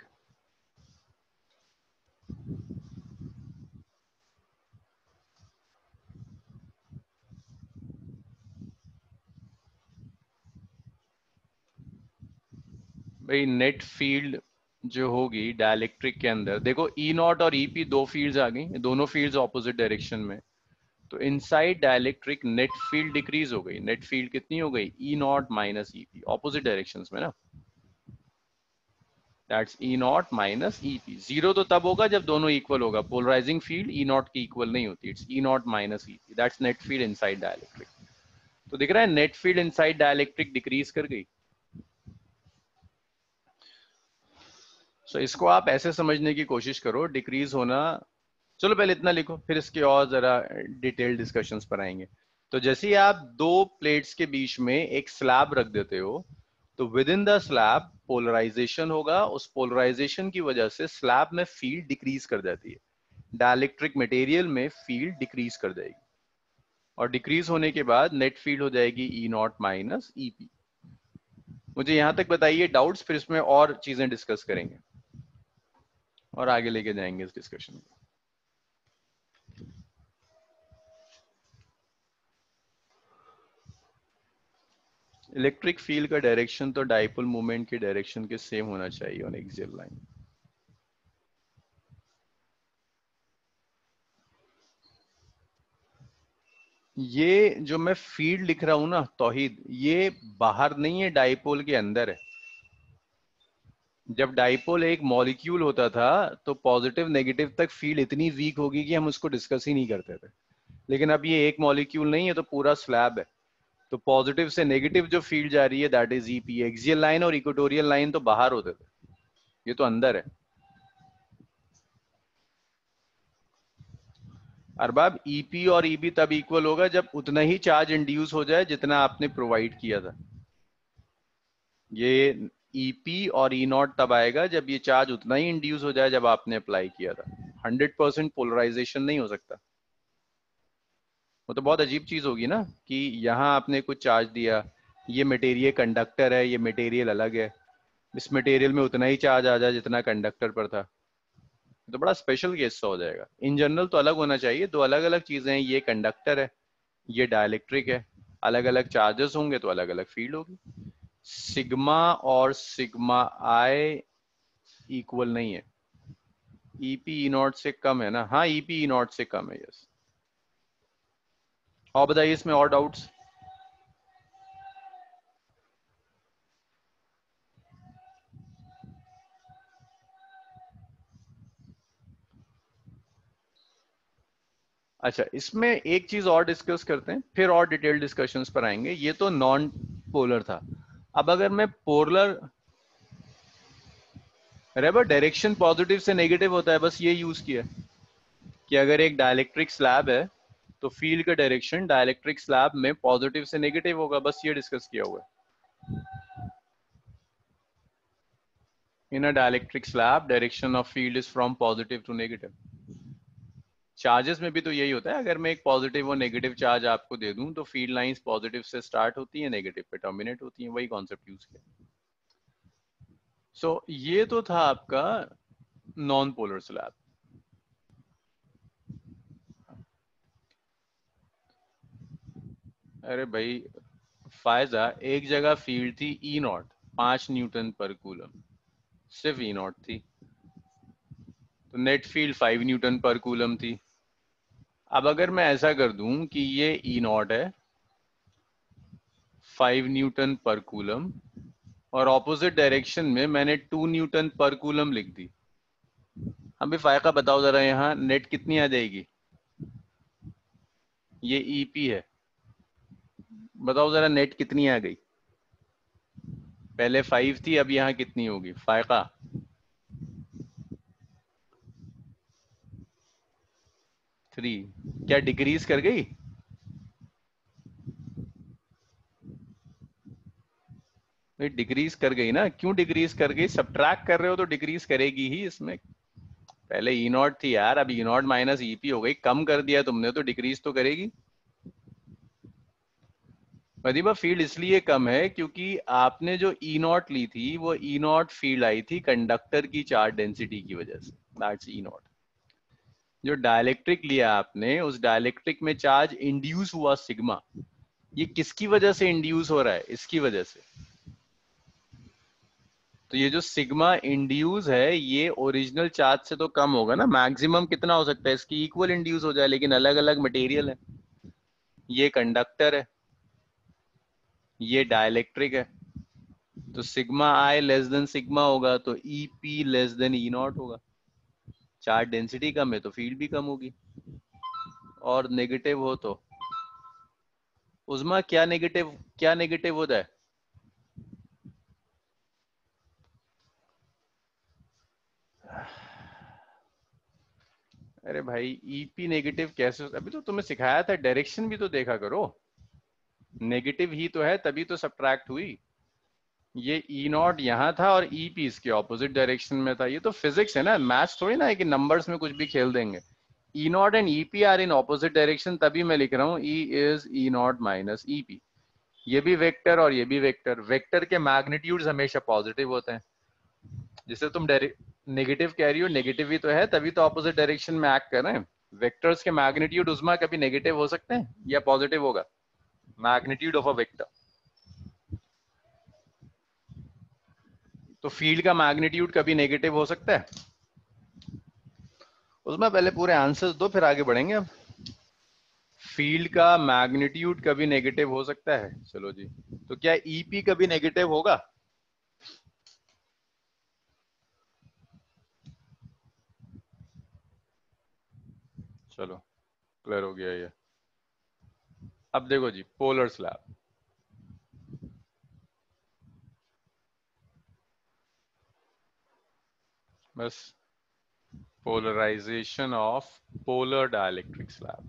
भाई नेट फील्ड जो होगी डाइलेक्ट्रिक के अंदर, देखो ई नॉट और ईपी दो फील्ड्स आ गई, दोनों फील्ड्स ऑपोजिट डायरेक्शन में, तो inside dielectric net field decrease हो गई। नेट फील्ड कितनी हो गई? E naught minus EP, opposite directions में ना, that's E naught minus EP. Zero तो तब होगा जब दोनों इक्वल होगा, पोलराइजिंग फील्ड ई नॉट की इक्वल नहीं होती, it's E naught minus EP, that's net field inside dielectric. तो दिख रहा है net field inside dielectric decrease कर गई। सो इसको आप ऐसे समझने की कोशिश करो, डिक्रीज होना। चलो पहले इतना लिखो, फिर इसके और जरा डिटेल डिस्कशंस पर आएंगे। तो जैसे ही आप दो प्लेट्स के बीच में एक स्लैब रख देते हो, तो within the slab polarization होगा, उस पोलराइजेशन की वजह से स्लैब में फील्ड डिक्रीज कर जाती है, डाइलेक्ट्रिक मटेरियल में फील्ड डिक्रीज कर जाएगी, और डिक्रीज होने के बाद नेट फील्ड हो जाएगी ई नॉट माइनस ईपी। मुझे यहां तक बताइए डाउट्स, फिर इसमें और चीजें डिस्कस करेंगे और आगे लेके जाएंगे इस डिस्कशन को। इलेक्ट्रिक फील्ड का डायरेक्शन तो डाइपोल मूवमेंट के डायरेक्शन के सेम होना चाहिए ऑन एक्सियल लाइन। ये जो मैं फील्ड लिख रहा हूं ना तौहीद, ये बाहर नहीं है, डाइपोल के अंदर है। जब डाइपोल एक मॉलिक्यूल होता था तो पॉजिटिव नेगेटिव तक फील्ड इतनी वीक होगी कि हम उसको डिस्कस ही नहीं करते थे, लेकिन अब ये एक मॉलिक्यूल नहीं है, तो पूरा स्लैब है, तो पॉजिटिव से नेगेटिव जो फील्ड जा रही है that is EP. Axial line और इक्वेटोरियल लाइन तो बाहर होते थे, ये तो अंदर है। अरबाब ईपी और ईबी तब इक्वल होगा जब उतना ही चार्ज इंड्यूस हो जाए जितना आपने प्रोवाइड किया था। ये ईपी और ई नॉट तब आएगा जब ये चार्ज उतना ही इंड्यूस हो जाए जब आपने अप्लाई किया था। 100% पोलराइजेशन नहीं हो सकता, वो तो बहुत अजीब चीज होगी ना कि यहाँ आपने कुछ चार्ज दिया, ये मटेरियल कंडक्टर है, ये मटेरियल अलग है, इस मटेरियल में उतना ही चार्ज आ जाए जितना कंडक्टर पर था, तो बड़ा स्पेशल केस सा हो जाएगा। इन जनरल तो अलग होना चाहिए, दो अलग अलग चीजें हैं, ये कंडक्टर है, ये डाइलेक्ट्रिक है, अलग अलग चार्जेस होंगे तो अलग अलग फील्ड होगी। सिग्मा और सिग्मा आई इक्वल नहीं है, ईपी ई नॉट से कम है ना? हाँ ईपी ई नॉट से कम है, यस। और बताइए इसमें और डाउट्स? अच्छा, इसमें एक चीज और डिस्कस करते हैं, फिर और डिटेल डिस्कशंस पर आएंगे। ये तो नॉन पोलर था, अब अगर मैं पोलर, रेबर डायरेक्शन पॉजिटिव से नेगेटिव होता है, बस ये यूज किया कि अगर एक डाइलेक्ट्रिक स्लैब है तो फील्ड का डायरेक्शन डाइलेक्ट्रिक स्लैब में पॉजिटिव से नेगेटिव होगा, बस ये डिस्कस किया हुआ है। In a dielectric slab direction of field is from positive to negative. Charges में भी तो यही होता है, अगर मैं एक पॉजिटिव और नेगेटिव चार्ज आपको दे दूं तो फील्ड लाइंस पॉजिटिव से स्टार्ट होती है, नेगेटिव पे टर्मिनेट होती हैं, वही कॉन्सेप्ट यूज किया। सो ये तो था आपका नॉन पोलर स्लैब। अरे भाई फायदा, एक जगह फील्ड थी ई नॉट 5 न्यूटन पर कूलम, सिर्फ ई नॉट थी, तो नेट फील्ड 5 न्यूटन पर कूलम थी। अब अगर मैं ऐसा कर दूं कि ये ई नॉट है 5 न्यूटन पर कूलम, और ऑपोजिट डायरेक्शन में मैंने 2 न्यूटन पर कूलम लिख दी, अभी फायका बताओ जरा यहाँ नेट कितनी आ जाएगी? ये ईपी है, बताओ जरा नेट कितनी आ गई? पहले 5 थी, अब यहाँ कितनी होगी फायका? 3। क्या डिक्रीज कर गई? डिक्रीज कर गई ना, क्यों डिक्रीज कर गई? सब्ट्रैक्ट कर रहे हो तो डिक्रीज करेगी ही इसमें। पहले ई नॉट थी यार, अब ई नॉट माइनस ईपी हो गई, कम कर दिया तुमने तो डिक्रीज तो करेगी। मदीबा फील्ड इसलिए कम है क्योंकि आपने जो ई नॉट ली थी वो ई नॉट फील्ड आई थी कंडक्टर की चार्ज डेंसिटी की वजह से, दैट्स ई नॉट। जो डाइलेक्ट्रिक लिया आपने उस डाइलेक्ट्रिक में चार्ज इंड्यूस हुआ सिग्मा, ये किसकी वजह से इंड्यूस हो रहा है? इसकी वजह से। तो ये जो सिग्मा इंड्यूस है ये ओरिजिनल चार्ज से तो कम होगा ना, मैक्सिमम कितना हो सकता है इसकी इक्वल इंड्यूस हो जाए, लेकिन अलग अलग मटेरियल है। ये कंडक्टर है, ये डाइलेक्ट्रिक है, तो sigma i less than sigma होगा तो E P less than E naught होगा। चार्ज डेंसिटी कम है तो फील्ड भी कम होगी। और नेगेटिव हो तो उस्मा क्या नेगेटिव होता है? अरे भाई ईपी नेगेटिव कैसे? अभी तो तुम्हें सिखाया था, डायरेक्शन भी तो देखा करो। नेगेटिव ही तो है तभी तो सब्ट्रैक्ट हुई। ये ई नॉट यहाँ था और ई पी इसके ऑपोजिट डायरेक्शन में था। ये तो फिजिक्स है ना, मैथ्स थोड़ी ना है कि नंबर्स में कुछ भी खेल देंगे। E naught and E P are in opposite direction, तभी मैं लिख रहा हूँ E is E naught minus E P. ये भी वेक्टर और ये भी वेक्टर। वेक्टर के मैग्नीट्यूड्स हमेशा पॉजिटिव होते हैं। जिसे तुम नेगेटिव कह रही हो, नेगेटिव ही तो है तभी तो ऑपोजिट डायरेक्शन में एक्ट कर रहे हैं। वेक्टर्स के मैग्नीट्यूड उस्मा कभी नेगेटिव हो सकते हैं या पॉजिटिव होगा? Magnitude of a vector. तो फील्ड का मैग्नीट्यूड कभी नेगेटिव हो सकता है? उसमें पहले पूरे आंसर्स दो फिर आगे बढ़ेंगे। अब फील्ड का मैग्नीट्यूड कभी नेगेटिव हो सकता है? चलो जी, तो क्या ईपी कभी नेगेटिव होगा? चलो क्लियर हो गया ये। अब देखो जी, पोलर स्लैब। बस polarization of polar dielectric slab.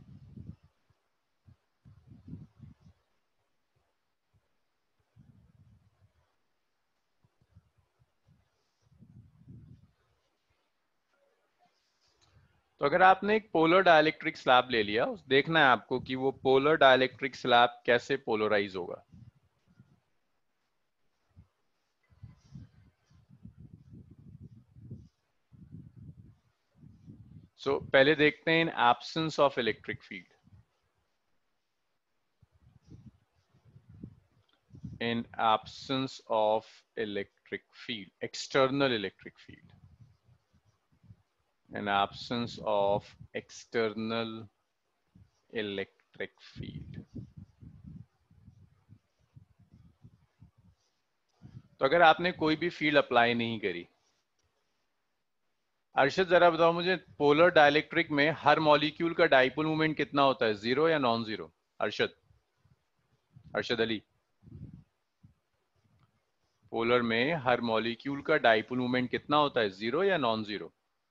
तो अगर आपने एक पोलर डाइलेक्ट्रिक स्लैब ले लिया, देखना है आपको कि वो पोलर डाइलेक्ट्रिक स्लैब कैसे पोलराइज होगा। पहले देखते हैं in absence of electric field. In absence of electric field, external electric field, in absence of external electric field। तो अगर आपने कोई भी फील्ड अप्लाई नहीं करी, अर्शद जरा बताओ मुझे, पोलर डाइलेक्ट्रिक में हर मॉलिक्यूल का डाइपोल मोमेंट कितना होता है, जीरो या non zero? Arshad, Arshad Ali, polar में हर मॉलिक्यूल का डाइपोल मोमेंट कितना होता है, जीरो या नॉन जीरो?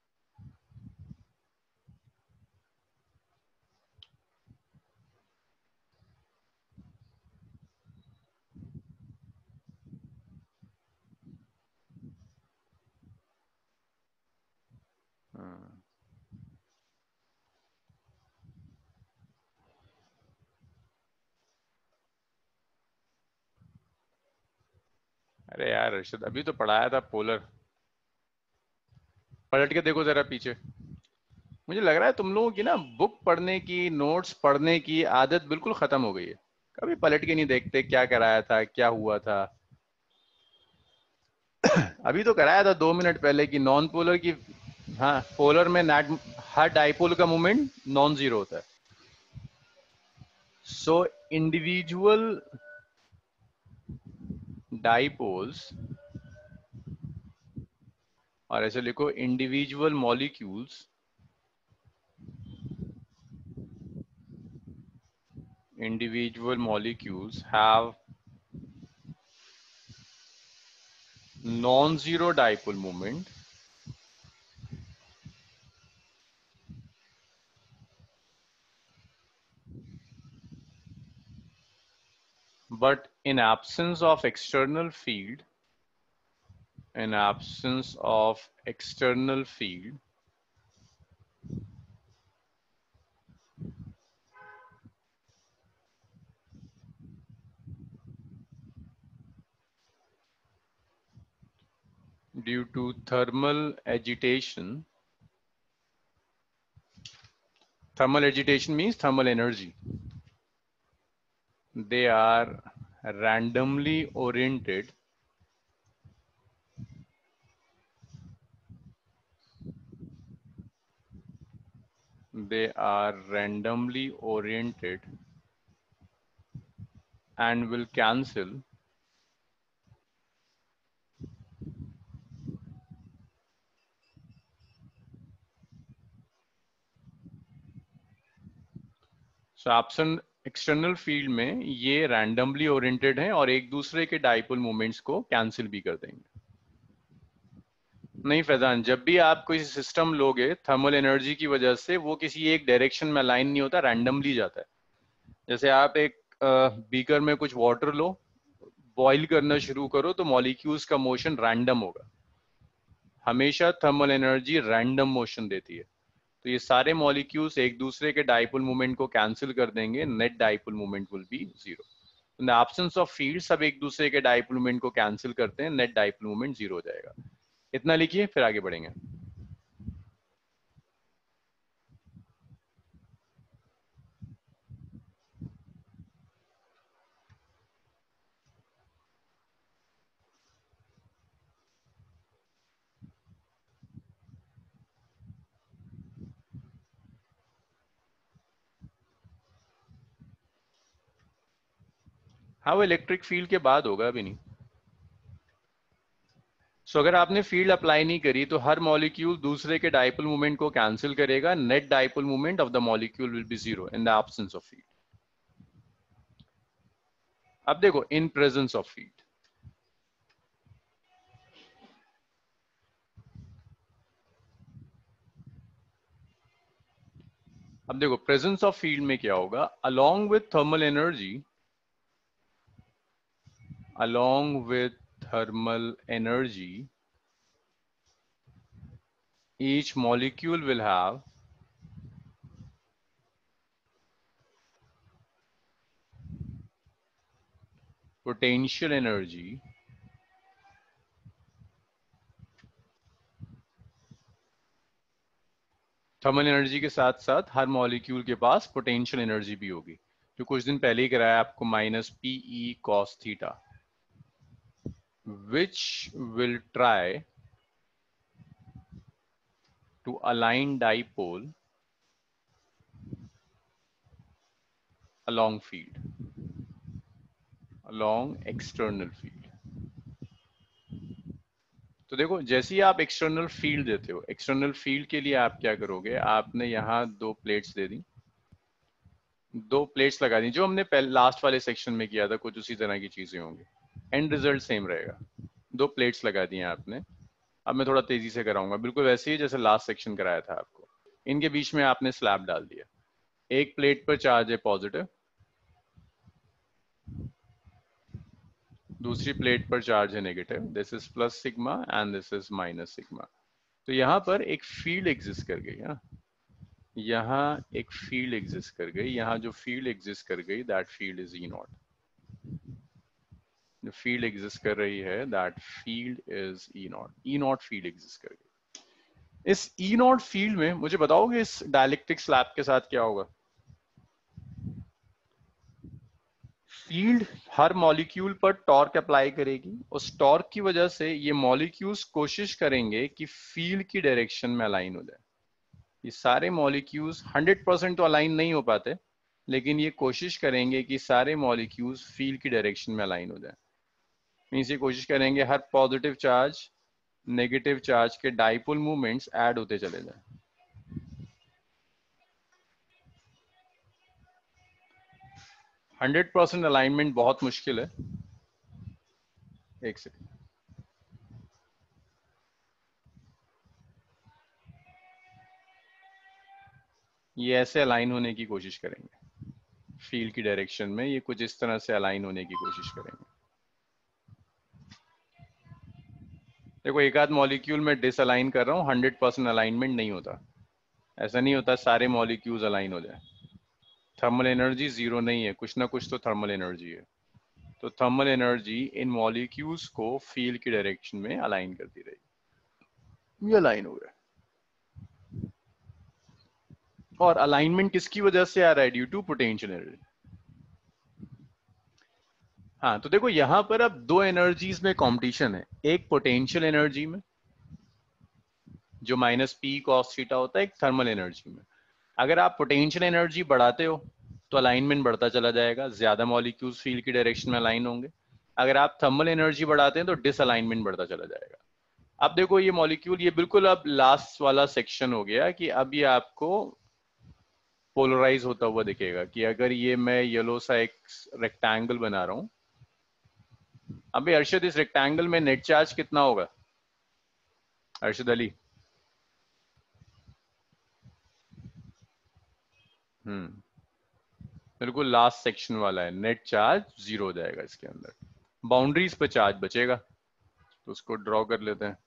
अरे यार अर्शद, अभी तो पढ़ाया था पोलर। पलट के देखो जरा पीछे। मुझे लग रहा है तुम लोगों की ना बुक पढ़ने की, नोट्स पढ़ने की आदत बिल्कुल खत्म हो गई है। कभी पलट के नहीं देखते क्या कराया था, क्या हुआ था। अभी तो कराया था 2 मिनट पहले कि नॉन पोलर की, हाँ पोलर में नेट हर डाइपोल का मोमेंट नॉन जीरो होता है। सो इंडिविजुअल डाइपोल्स, और ऐसे लिखो individual molecules, individual molecules have non-zero dipole moment but in absence of external field, in absence of external field, due to thermal agitation, thermal agitation means thermal energy, they are randomly oriented, they are randomly oriented and will cancel so absent external field में ये randomly oriented हैं और एक दूसरे के dipole moments को cancel भी कर देंगे। नहीं फैजान, जब भी आप कोई सिस्टम लोगे थर्मल एनर्जी की वजह से वो किसी एक डायरेक्शन में अलाइन नहीं होता, रैंडमली जाता है। जैसे आप एक बीकर में कुछ वाटर लो, बॉईल करना शुरू करो तो मॉलिक्यूल्स का मोशन रैंडम होगा। हमेशा थर्मल एनर्जी रैंडम मोशन देती है, तो ये सारे मॉलिक्यूल्स एक दूसरे के डाइपोल मोमेंट को कैंसिल कर देंगे, net dipole moment will be zero. In the absence of field सब एक दूसरे के डाइपोल मोमेंट को कैंसिल करते हैं, नेट डाइपोल मोमेंट जीरो हो जाएगा। इतना लिखिए फिर आगे बढ़ेंगे। हाँ, वो इलेक्ट्रिक फील्ड के बाद होगा, अभी नहीं। सो अगर आपने फील्ड अप्लाई नहीं करी तो हर मॉलिक्यूल दूसरे के डाइपोल मोमेंट को कैंसिल करेगा, net dipole moment of the molecule will be zero in the absence of field. अब देखो इन प्रेजेंस ऑफ फील्ड, अब देखो प्रेजेंस ऑफ फील्ड में क्या होगा, along with thermal energy, along with thermal energy, each molecule will have potential energy thermal energy के साथ साथ हर मॉलिक्यूल के पास पोटेंशियल एनर्जी भी होगी, जो कुछ दिन पहले ही कराया आपको, minus PE cos theta, which will try to align dipole along field, along external field। तो देखो जैसे ही आप एक्सटर्नल फील्ड देते हो, एक्सटर्नल फील्ड के लिए आप क्या करोगे, आपने यहाँ दो प्लेट्स दे दी, दो प्लेट्स लगा दी, जो हमने पहले लास्ट वाले सेक्शन में किया था, कुछ उसी तरह की चीजें होंगी, एंड रिजल्ट सेम रहेगा। दो प्लेट्स लगा दी हैं आपने, अब मैं थोड़ा तेजी से कराऊंगा, बिल्कुल वैसे ही जैसे लास्ट सेक्शन कराया था आपको। इनके बीच में आपने स्लैब डाल दिया, एक प्लेट पर चार्ज है पॉजिटिव, दूसरी प्लेट पर चार्ज है negative, this is plus sigma and this is minus sigma. तो यहाँ पर एक फील्ड एग्जिस्ट कर गई है, यहाँ एक फील्ड एग्जिस्ट कर गई, यहाँ जो फील्ड एग्जिस्ट कर गई that field is E naught, जो फील्ड एग्जिस्ट कर रही है that field is E naught, E naught field exist कर गई। इस ई नॉट फील्ड में मुझे बताओगे इस डायलेक्ट्रिक स्लैब के साथ क्या होगा? फील्ड हर मॉलिक्यूल पर टॉर्क अप्लाई करेगी, उस टॉर्क की वजह से ये मॉलिक्यूल्स कोशिश करेंगे कि फील्ड की डायरेक्शन में अलाइन हो जाए। ये सारे मॉलिक्यूल्स 100% तो अलाइन नहीं हो पाते, लेकिन ये कोशिश करेंगे कि सारे मॉलिक्यूल्स फील्ड की डायरेक्शन में अलाइन हो जाए। मींस ये कोशिश करेंगे हर पॉजिटिव चार्ज नेगेटिव चार्ज के डाइपोल मूवमेंट्स ऐड होते चले जाए। 100% अलाइनमेंट बहुत मुश्किल है। एक सेकंड, ये ऐसे अलाइन होने की कोशिश करेंगे फील्ड की डायरेक्शन में, ये कुछ इस तरह से अलाइन होने की कोशिश करेंगे। देखो एक आध मॉलिक्यूल में डिसअलाइन कर रहा हूँ, 100% अलाइनमेंट नहीं होता, ऐसा नहीं होता सारे मॉलिक्यूल्स अलाइन हो जाए। थर्मल एनर्जी जीरो नहीं है, कुछ ना कुछ तो थर्मल एनर्जी है, तो थर्मल एनर्जी इन मॉलिक्यूल्स को फील्ड की डायरेक्शन में अलाइन करती रहेगी। ये अलाइन हो गए। और अलाइनमेंट किसकी वजह से आ रहा है? Due to potential energy. हाँ, तो देखो यहां पर अब दो एनर्जीज में कंपटीशन है, एक पोटेंशियल एनर्जी में जो माइनस पी कॉस थीटा होता है, एक थर्मल एनर्जी में। अगर आप पोटेंशियल एनर्जी बढ़ाते हो तो अलाइनमेंट बढ़ता चला जाएगा, ज्यादा मॉलिक्यूल्स फील्ड की डायरेक्शन में अलाइन होंगे। अगर आप थर्मल एनर्जी बढ़ाते हैं तो डिसअलाइनमेंट बढ़ता चला जाएगा। अब देखो ये मॉलिक्यूल, ये बिल्कुल अब लास्ट वाला सेक्शन हो गया कि अब ये आपको पोलराइज होता हुआ दिखेगा कि अगर ये मैं येलो सा एक रेक्टेंगल बना रहा हूं, अभी अर्शद इस रेक्टेंगल में नेट चार्ज कितना होगा? अर्शद अली। हम्म, बिल्कुल लास्ट सेक्शन वाला है, नेट चार्ज जीरो हो जाएगा इसके अंदर। बाउंड्रीज पे चार्ज बचेगा, तो उसको ड्रॉ कर लेते हैं।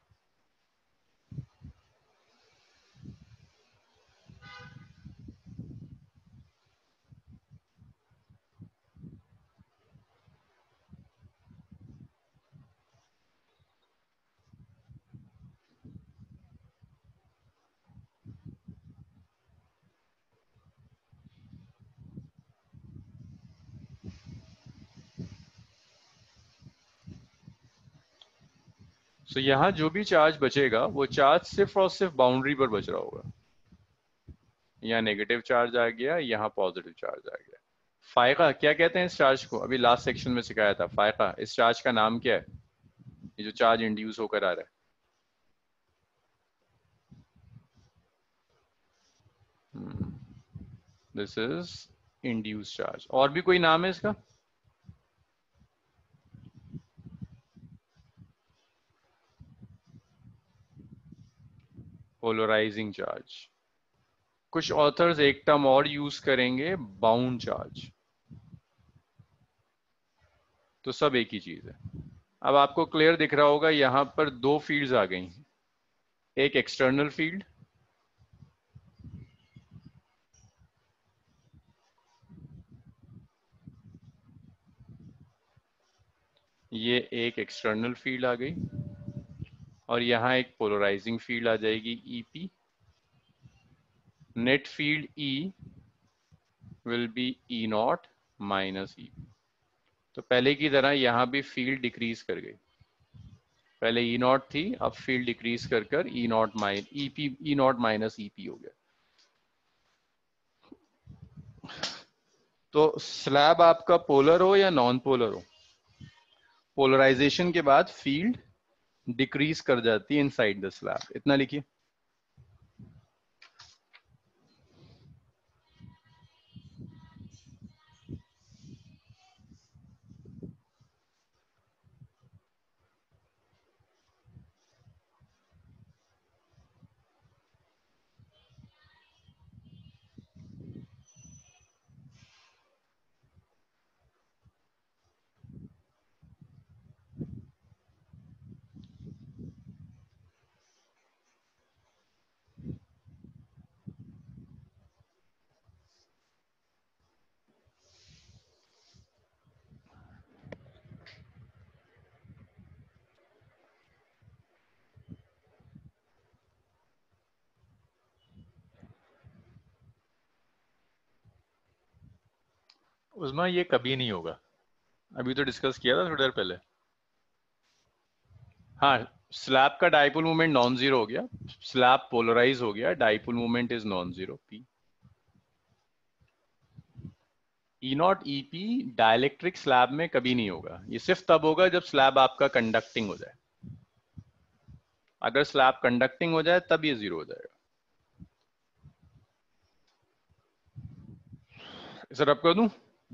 तो यहाँ जो भी चार्ज बचेगा वो चार्ज सिर्फ और सिर्फ बाउंड्री पर बच रहा होगा। यहाँ नेगेटिव चार्ज आ गया, यहाँ पॉजिटिव चार्ज आ गया। फायका क्या कहते हैं इस चार्ज को? अभी लास्ट सेक्शन में सिखाया था फायका। इस चार्ज का नाम क्या है, ये जो चार्ज इंड्यूस होकर आ रहा है? This is induce charge. और भी कोई नाम है इसका? Polarizing charge. कुछ ऑथर्स एक टर्म और यूज करेंगे, बाउंड चार्ज। तो सब एक ही चीज है। अब आपको क्लियर दिख रहा होगा, यहां पर दो फील्ड्स आ गई। एक एक्सटर्नल फील्ड, ये एक एक्सटर्नल फील्ड आ गई, और यहाँ एक पोलराइजिंग फील्ड आ जाएगी EP. Net field E will be E naught minus E. तो पहले की तरह यहाँ भी फील्ड डिक्रीज कर गई। पहले ई नॉट थी, अब फील्ड डिक्रीज कर कर E naught minus EP, E naught minus EP हो गया। तो स्लैब आपका पोलर हो या नॉन पोलर हो, पोलराइजेशन के बाद फील्ड डिक्रीज कर जाती है इनसाइड द स्लैब। इतना लिखिए। उस्मा ये कभी नहीं होगा, अभी तो डिस्कस किया था थोड़ी देर पहले। हाँ, स्लैब का डाइपोल मोमेंट नॉन जीरो हो गया, स्लैब पोलराइज हो गया, dipole moment is non zero P. E naught E P dielectric slab में कभी नहीं होगा, ये सिर्फ तब होगा जब स्लैब आपका कंडक्टिंग हो जाए। अगर स्लैब कंडक्टिंग हो जाए तब ये जीरो हो जाएगा। इसे रब कर दूं?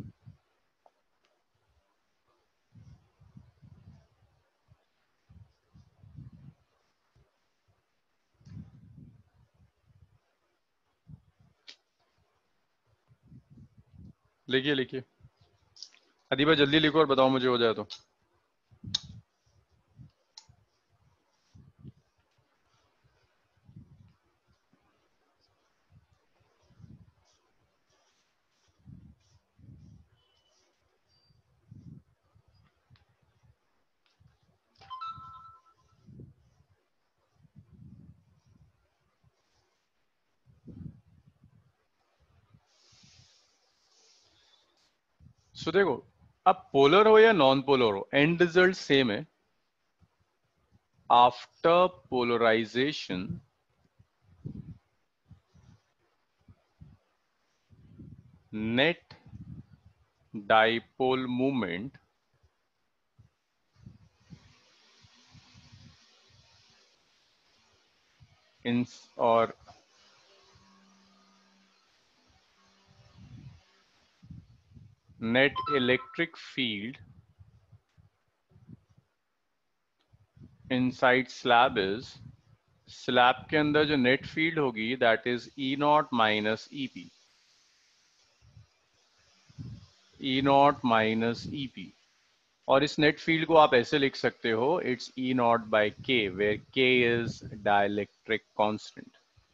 लिखिए लिखिए, अदीबा जल्दी लिखो और बताओ मुझे हो जाए तो। सो देखो, अब पोलर हो या नॉन पोलर हो, एंड रिजल्ट सेम है. After polarization net dipole movement in और net electric field inside slab is, slab के अंदर जो नेट फील्ड होगी that is E naught minus EP. E naught minus EP. और इस नेट फील्ड को आप ऐसे लिख सकते हो, it's E naught by K, where K is dielectric constant.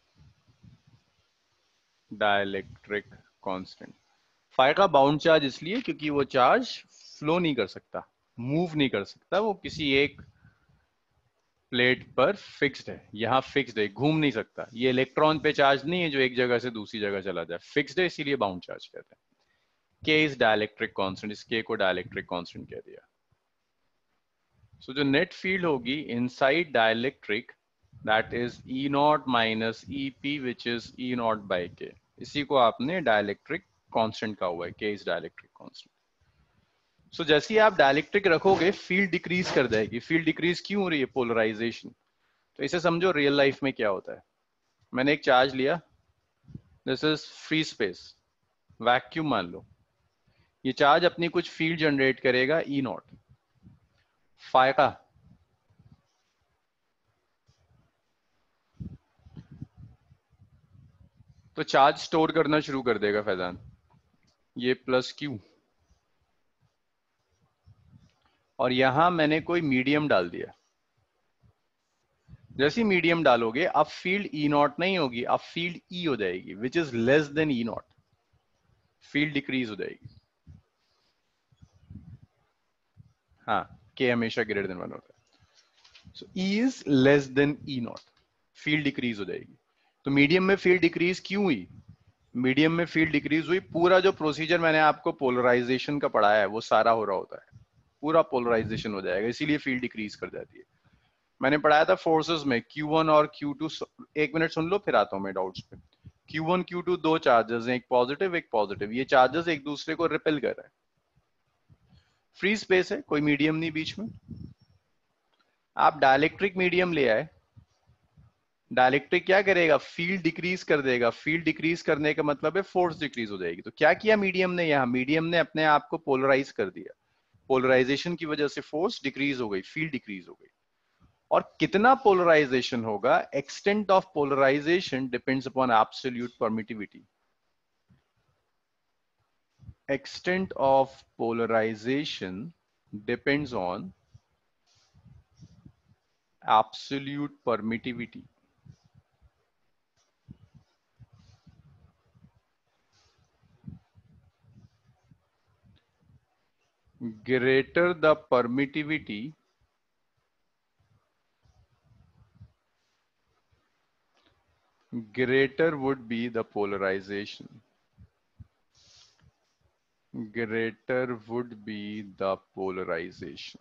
Dielectric constant. फाई का बाउंड चार्ज इसलिए क्योंकि वो चार्ज फ्लो नहीं कर सकता, मूव नहीं कर सकता, वो किसी एक प्लेट पर फिक्स्ड है. यहाँ फिक्स्ड है, घूम नहीं सकता. ये इलेक्ट्रॉन पे चार्ज नहीं है जो एक जगह से दूसरी जगह चला जाए, फिक्स्ड है, इसीलिए बाउंड चार्ज कहते हैं. के इज डाइलेक्ट्रिक कांस्टेंट, इस के को डाइलेक्ट्रिक कांस्टेंट कह दिया. सो जो नेट फील्ड होगी inside dielectric that is E naught minus E P which is E naught by K. इसी को आपने डाइलेक्ट्रिक कांस्टेंट कहा हुआ है, के इज डाइलेक्ट्रिक कांस्टेंट. सो जैसे ही आप डाइलेक्ट्रिक रखोगे फील्ड डिक्रीज कर जाएगी. फील्ड डिक्रीज क्यों हो रही है? पोलराइजेशन. तो इसे समझो रियल लाइफ में क्या होता है. मैंने एक चार्ज लिया, this is free space, vacuum मान लो. ये चार्ज अपनी कुछ फील्ड जनरेट करेगा ई नॉट. फायदा, तो चार्ज स्टोर करना शुरू कर देगा फैजान. ये प्लस क्यू, और यहां मैंने कोई मीडियम डाल दिया. जैसे मीडियम डालोगे अब फील्ड ई नॉट नहीं होगी, अब फील्ड ई हो जाएगी which is less than E naught. Field decrease हो जाएगी. हाँ, के हमेशा ग्रेटर देन 1 होता है. So E is less than E naught, field decrease हो जाएगी. तो मीडियम में फील्ड डिक्रीज क्यों हुई? मीडियम में फील्ड डिक्रीज हुई, पूरा जो प्रोसीजर मैंने आपको पोलराइजेशन का पढ़ाया है वो सारा हो रहा होता है. पूरा पोलराइजेशन हो जाएगा, इसीलिए फील्ड डिक्रीज कर जाती है. मैंने पढ़ाया था फोर्सेस में Q1 और Q2. एक मिनट सुन लो फिर आता हूं मैं डाउट्स पे. Q1 Q2 दो चार्जेस हैं, एक पॉजिटिव एक पॉजिटिव. ये चार्जेस एक दूसरे को रिपेल कर रहे हैं. फ्री स्पेस है, कोई मीडियम नहीं बीच में. आप डाइलेक्ट्रिक मीडियम ले आए, डाइलेक्ट्रिक क्या करेगा? फील्ड डिक्रीज कर देगा. फील्ड डिक्रीज करने का मतलब है फोर्स डिक्रीज हो जाएगी. तो क्या किया मीडियम ने? यहाँ मीडियम ने अपने आप को पोलराइज कर दिया. पोलराइजेशन की वजह से फोर्स डिक्रीज हो गई, फील्ड डिक्रीज हो गई. और कितना पोलराइजेशन होगा, extent of polarization depends upon absolute permittivity. Extent of polarization depends on absolute permittivity. greater the permittivity, greater would be the polarization. Greater would be the polarization.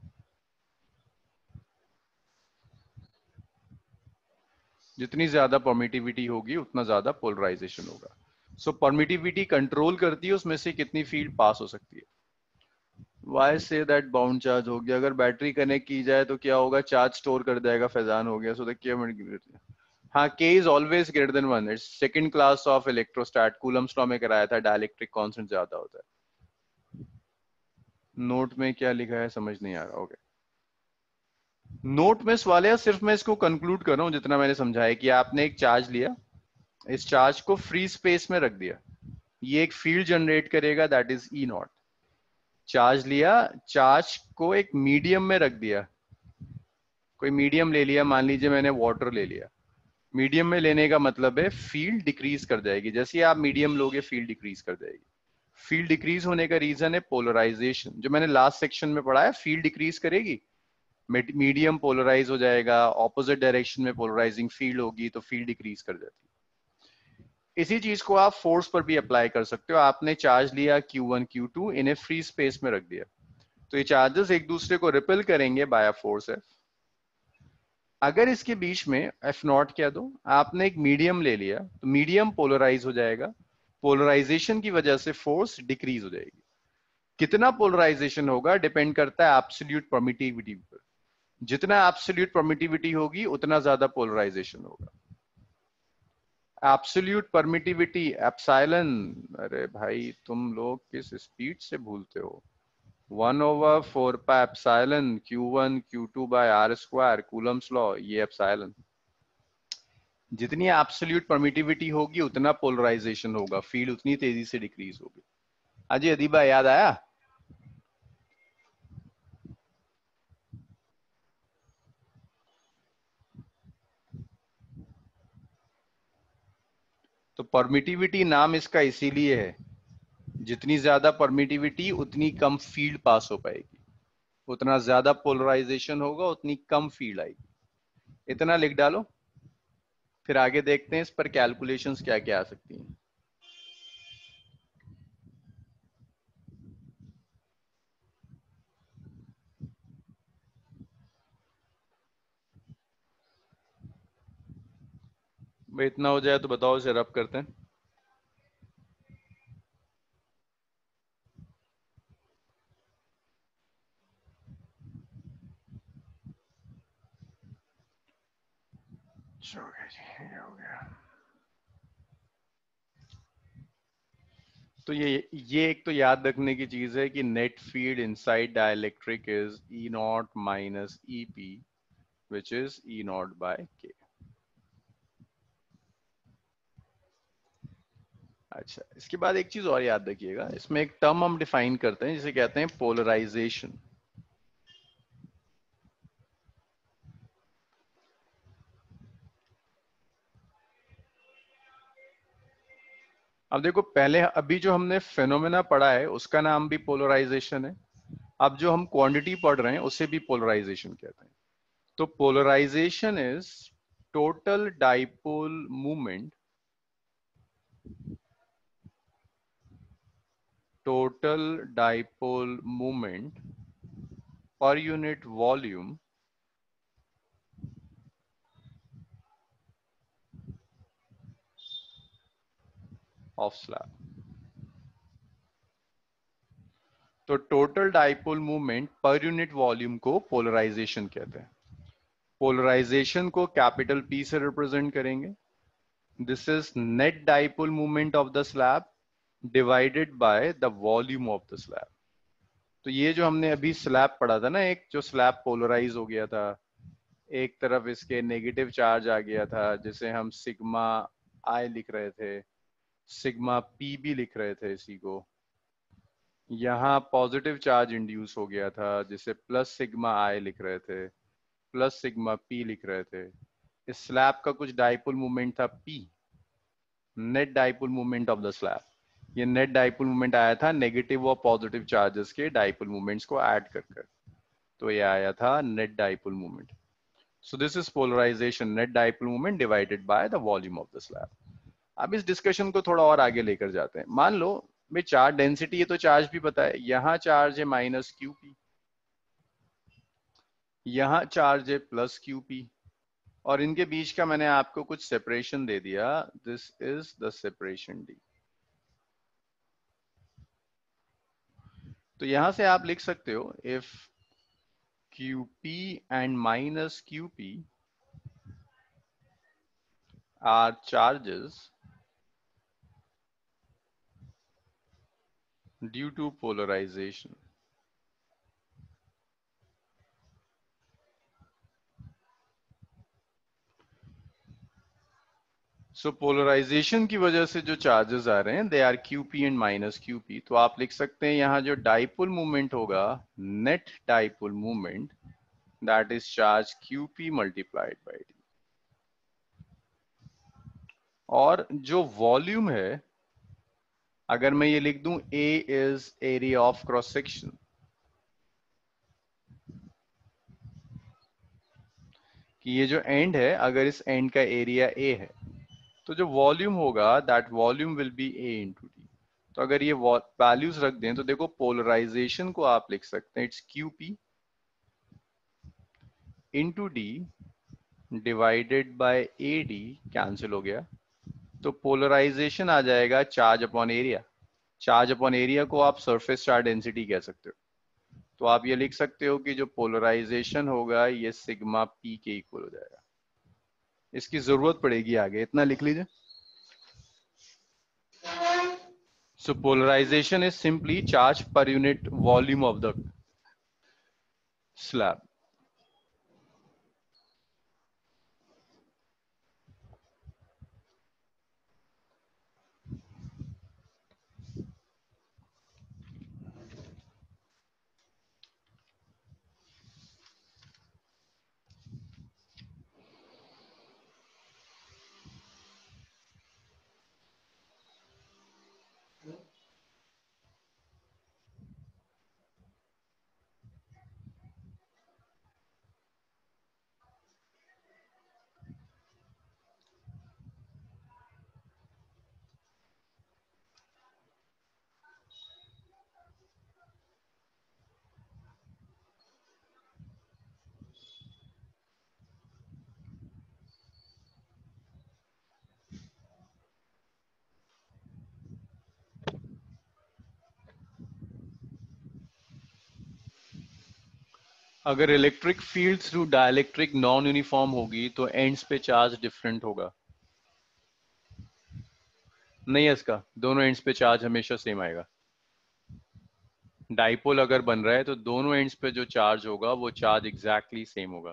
जितनी ज्यादा permittivity होगी उतना ज्यादा पोलराइजेशन होगा. सो परमिटिविटी कंट्रोल करती है उसमें से कितनी फील्ड पास हो सकती है. Y say that bound charge हो गया. अगर बैटरी कनेक्ट की जाए तो क्या होगा? चार्ज स्टोर कर जाएगा. फैजान हो गया. सो द के, हाँ, K is always greater than 1. It's second class of electrostat. Coulomb's law में कराया था, डाइलेक्ट्रिक कांस्टेंट ज्यादा होता है. नोट में क्या लिखा है समझ नहीं आ रहा. ओके, नोट में सवाल है, सिर्फ मैं इसको कंक्लूड कर रहा हूं जितना मैंने समझा है कि आपने एक चार्ज लिया, इस चार्ज को फ्री स्पेस में रख दिया, ये एक फील्ड जनरेट करेगा that is E naught. Charge लिया, चार्ज को एक मीडियम में रख दिया, कोई मीडियम ले लिया, मान लीजिए मैंने वाटर ले लिया. मीडियम में लेने का मतलब है फील्ड डिक्रीज कर जाएगी. जैसे ही आप मीडियम लोगे फील्ड डिक्रीज कर जाएगी. फील्ड डिक्रीज होने का रीजन है पोलराइजेशन. जो मैंने लास्ट सेक्शन में पढ़ा है, फील्ड डिक्रीज करेगी, मीडियम पोलराइज हो जाएगा, ऑपोजिट डायरेक्शन में पोलराइजिंग फील्ड होगी तो फील्ड डिक्रीज कर जाती है. इसी चीज को आप फोर्स पर भी अप्लाई कर सकते हो। आपने चार्ज लिया Q1 Q2, इन्हें फ्री स्पेस में रख दिया, तो ये चार्जेस एक दूसरे को रिपेल करेंगे बाय फोर्स F। अगर इसके बीच में F0 कह दो, आपने एक मीडियम ले लिया, तो मीडियम पोलराइज हो जाएगा। पोलराइजेशन की वजह से फोर्स डिक्रीज हो जाएगी। कितना पोलराइजेशन होगा डिपेंड करता है एब्सोल्यूट परमिटिविटी पर। जितना एब्सोल्यूट परमिटिविटी होगी उतना ज्यादा पोलराइजेशन होगा। एब्सोल्यूट परमिटिविटी एप्सिलॉन, अरे भाई तुम लोग किस स्पीड से भूलते हो। 1/4 epsilon Q1 Q2 by R square, Coulomb's law, ये एप्सिलॉन। जितनी एब्सोल्यूट परमिटिविटी होगी उतना पोलराइजेशन होगा, फील्ड उतनी तेजी से डिक्रीज होगी। अजय अदीबा याद आया? तो परमिटिविटी नाम इसका इसीलिए है, जितनी ज्यादा परमिटिविटी उतनी कम फील्ड पास हो पाएगी, उतना ज्यादा पोलराइजेशन होगा, उतनी कम फील्ड आएगी। इतना लिख डालो, फिर आगे देखते हैं इस पर कैलकुलेशंस क्या क्या आ सकती हैं। भाई इतना हो जाए तो बताओ, इसे रब करते हैं। हो गया जी, ये हो गया। तो ये एक तो याद रखने की चीज है कि net field inside dielectric is E naught minus EP, which is E naught by K। अच्छा, इसके बाद एक चीज और याद रखिएगा, इसमें एक टर्म हम डिफाइन करते हैं जिसे कहते हैं पोलराइजेशन। अब देखो, पहले अभी जो हमने फेनोमेना पढ़ा है उसका नाम भी पोलराइजेशन है। अब जो हम क्वांटिटी पढ़ रहे हैं उसे भी पोलराइजेशन कहते हैं। तो polarization is total dipole movement, total dipole movement per unit volume of slab. तो total dipole movement per unit volume को पोलराइजेशन कहते हैं। पोलराइजेशन को कैपिटल P से रिप्रेजेंट करेंगे। This is net dipole movement of the slab divided by the volume of the slab. तो ये जो हमने अभी स्लैब पढ़ा था ना, एक जो स्लैब पोलराइज हो गया था, एक तरफ इसके नेगेटिव चार्ज आ गया था जिसे हम सिग्मा आई लिख रहे थे, सिग्मा पी भी लिख रहे थे इसी को। यहाँ पॉजिटिव चार्ज इंड्यूस हो गया था जिसे प्लस सिग्मा आई लिख रहे थे, प्लस सिग्मा पी लिख रहे थे। इस स्लैब का कुछ डाइपोल मूवमेंट था P, net dipole movement of the slab. ये नेट डाइपोल मूवमेंट आया था नेगेटिव और पॉजिटिव चार्जेस के डाइपोल मूवमेंट्स को ऐड कर कर, तो ये आया था net dipole movement. So this is polarization, net dipole movement divided by the volume of the slab. अब इस डिस्कशन को थोड़ा और आगे लेकर जाते हैं। मान लो भाई चार्ज डेंसिटी है तो चार्ज भी पता है, यहाँ चार्ज है -QP, यहाँ चार्ज है +QP, और इनके बीच का मैंने आपको कुछ सेपरेशन दे दिया, this is the separation D। तो यहां से आप लिख सकते हो if QP and -QP are charges due to polarization, so polarization की वजह से जो चार्जेस आ रहे हैं they are QP and -QP। तो आप लिख सकते हैं यहाँ जो डाइपोल मूवमेंट होगा, net dipole movement, that is charge QP multiplied by D। और जो वॉल्यूम है, अगर मैं ये लिख दूं A is area of cross section, कि ये जो एंड है अगर इस एंड का एरिया A है तो जो वॉल्यूम होगा that volume will be A into D. तो अगर ये वैल्यूज रख दें तो देखो पोलराइजेशन को आप लिख सकते हैं it's Q P into D divided by A D, cancel हो गया। तो पोलराइजेशन आ जाएगा charge upon area. Charge upon area को आप सरफेस चार्ज डेंसिटी कह सकते हो। तो आप ये लिख सकते हो कि जो पोलराइजेशन होगा ये सिग्मा पी के इक्वल हो जाएगा। इसकी जरूरत पड़ेगी आगे, इतना लिख लीजिए। So polarization is simply charge per unit volume of the slab. अगर electric field through dielectric non uniform होगी तो एंड्स पे चार्ज डिफरेंट होगा। नहीं है इसका, दोनों एंड्स पे चार्ज हमेशा सेम आएगा। डाइपोल अगर बन रहा है तो दोनों एंड्स पे जो चार्ज होगा वो चार्ज एग्जैक्टली सेम होगा।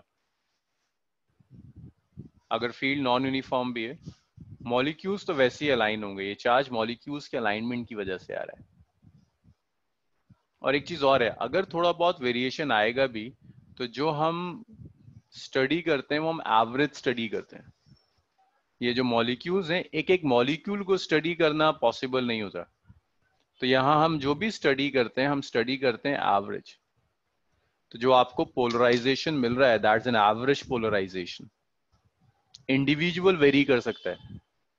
अगर फील्ड नॉन यूनिफॉर्म भी है, मॉलिक्यूल्स तो वैसे ही अलाइन होंगे, ये चार्ज मॉलिक्यूल्स के अलाइनमेंट की वजह से आ रहा है। और एक चीज और है, अगर थोड़ा बहुत वेरिएशन आएगा भी तो जो हम स्टडी करते हैं वो हम एवरेज स्टडी करते हैं। ये जो मॉलिक्यूल्स हैं, एक एक मॉलिक्यूल को स्टडी करना पॉसिबल नहीं होता। तो यहां हम जो भी स्टडी करते हैं हम स्टडी करते हैं एवरेज। तो जो आपको पोलराइजेशन मिल रहा है that's an average polarization. Individual vary कर सकता है।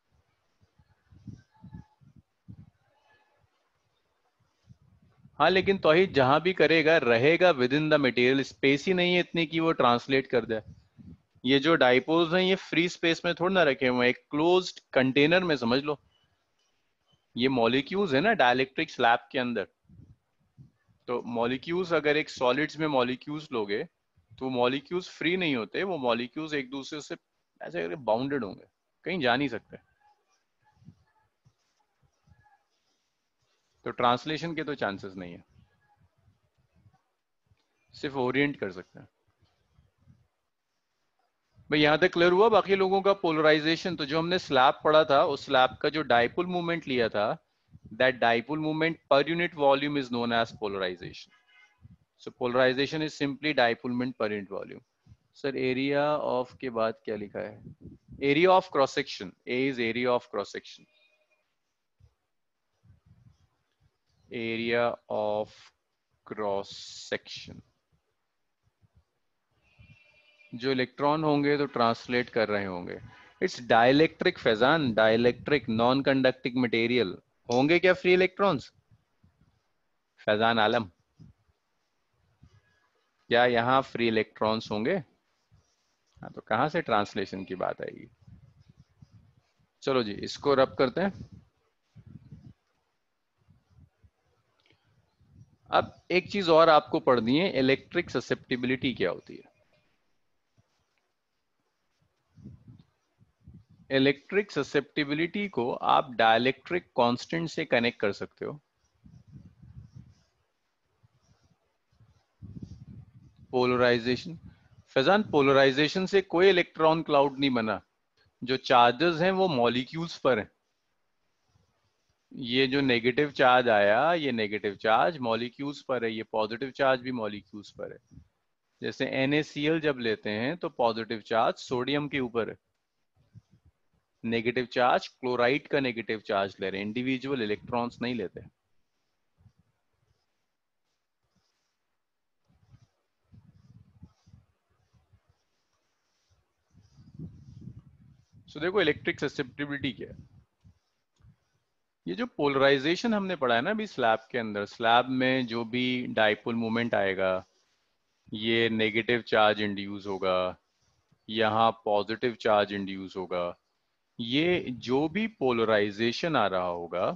हाँ लेकिन तो ही जहां भी करेगा रहेगा within the material, space ही नहीं है इतनी कि वो ट्रांसलेट कर दे। ये जो डाइपोल्स हैं ये फ्री स्पेस में थोड़ा ना रखे हुए हैं, एक क्लोज्ड कंटेनर में समझ लो। ये मॉलिक्यूल्स है ना डाइलेक्ट्रिक स्लैब के अंदर। तो मॉलिक्यूल्स अगर एक सॉलिड्स में मॉलिक्यूल्स लोगे तो मॉलिक्यूल्स फ्री नहीं होते, वो मॉलिक्यूल्स एक दूसरे से ऐसे करके बाउंडेड होंगे, कहीं जा नहीं सकते। तो ट्रांसलेशन के तो चांसेस नहीं है, सिर्फ ओरिएंट कर सकते हैं। भाई यहां तक क्लियर हुआ बाकी लोगों का पोलराइजेशन? तो जो हमने स्लैब पढ़ा था उस स्लैब का जो डाइपोल मूवमेंट लिया था that dipole movement per unit volume is known as polarization. So polarisation is simply dipole movement per unit volume. Sir area of के बाद क्या लिखा है? Area of cross section, A is area of cross section. Area of cross section. जो electron होंगे तो translate कर रहे होंगे। It's dielectric Faizan, dielectric non conducting material. होंगे क्या फ्री इलेक्ट्रॉन्स? फैजान आलम, क्या यहाँ फ्री इलेक्ट्रॉन्स होंगे? हाँ तो कहां से ट्रांसलेशन की बात आएगी? चलो जी इसको रब करते हैं। अब एक चीज और आपको पढ़नी है, इलेक्ट्रिक ससेप्टिबिलिटी क्या होती है। इलेक्ट्रिक ससेप्टिबिलिटी को आप डाइलेक्ट्रिक कांस्टेंट से कनेक्ट कर सकते हो। पोलराइजेशन, फैजान पोलराइजेशन से कोई इलेक्ट्रॉन क्लाउड नहीं बना। जो चार्जेस हैं वो मॉलिक्यूल्स पर हैं। ये जो नेगेटिव चार्ज आया ये नेगेटिव चार्ज मॉलिक्यूल्स पर है, ये पॉजिटिव चार्ज भी मॉलिक्यूल्स पर है। जैसे NaCl जब लेते हैं तो पॉजिटिव चार्ज सोडियम के ऊपर है, नेगेटिव चार्ज क्लोराइड का नेगेटिव चार्ज ले रहे हैं, इंडिविजुअल इलेक्ट्रॉन्स नहीं लेते। सो देखो इलेक्ट्रिक ससेप्टिबिलिटी क्या है। ये जो पोलराइजेशन हमने पढ़ा है ना अभी स्लैब के अंदर, स्लैब में जो भी डाइपोल मोमेंट आएगा ये नेगेटिव चार्ज इंड्यूस होगा, यहाँ पॉजिटिव चार्ज इंड्यूस होगा। ये जो भी पोलराइजेशन आ रहा होगा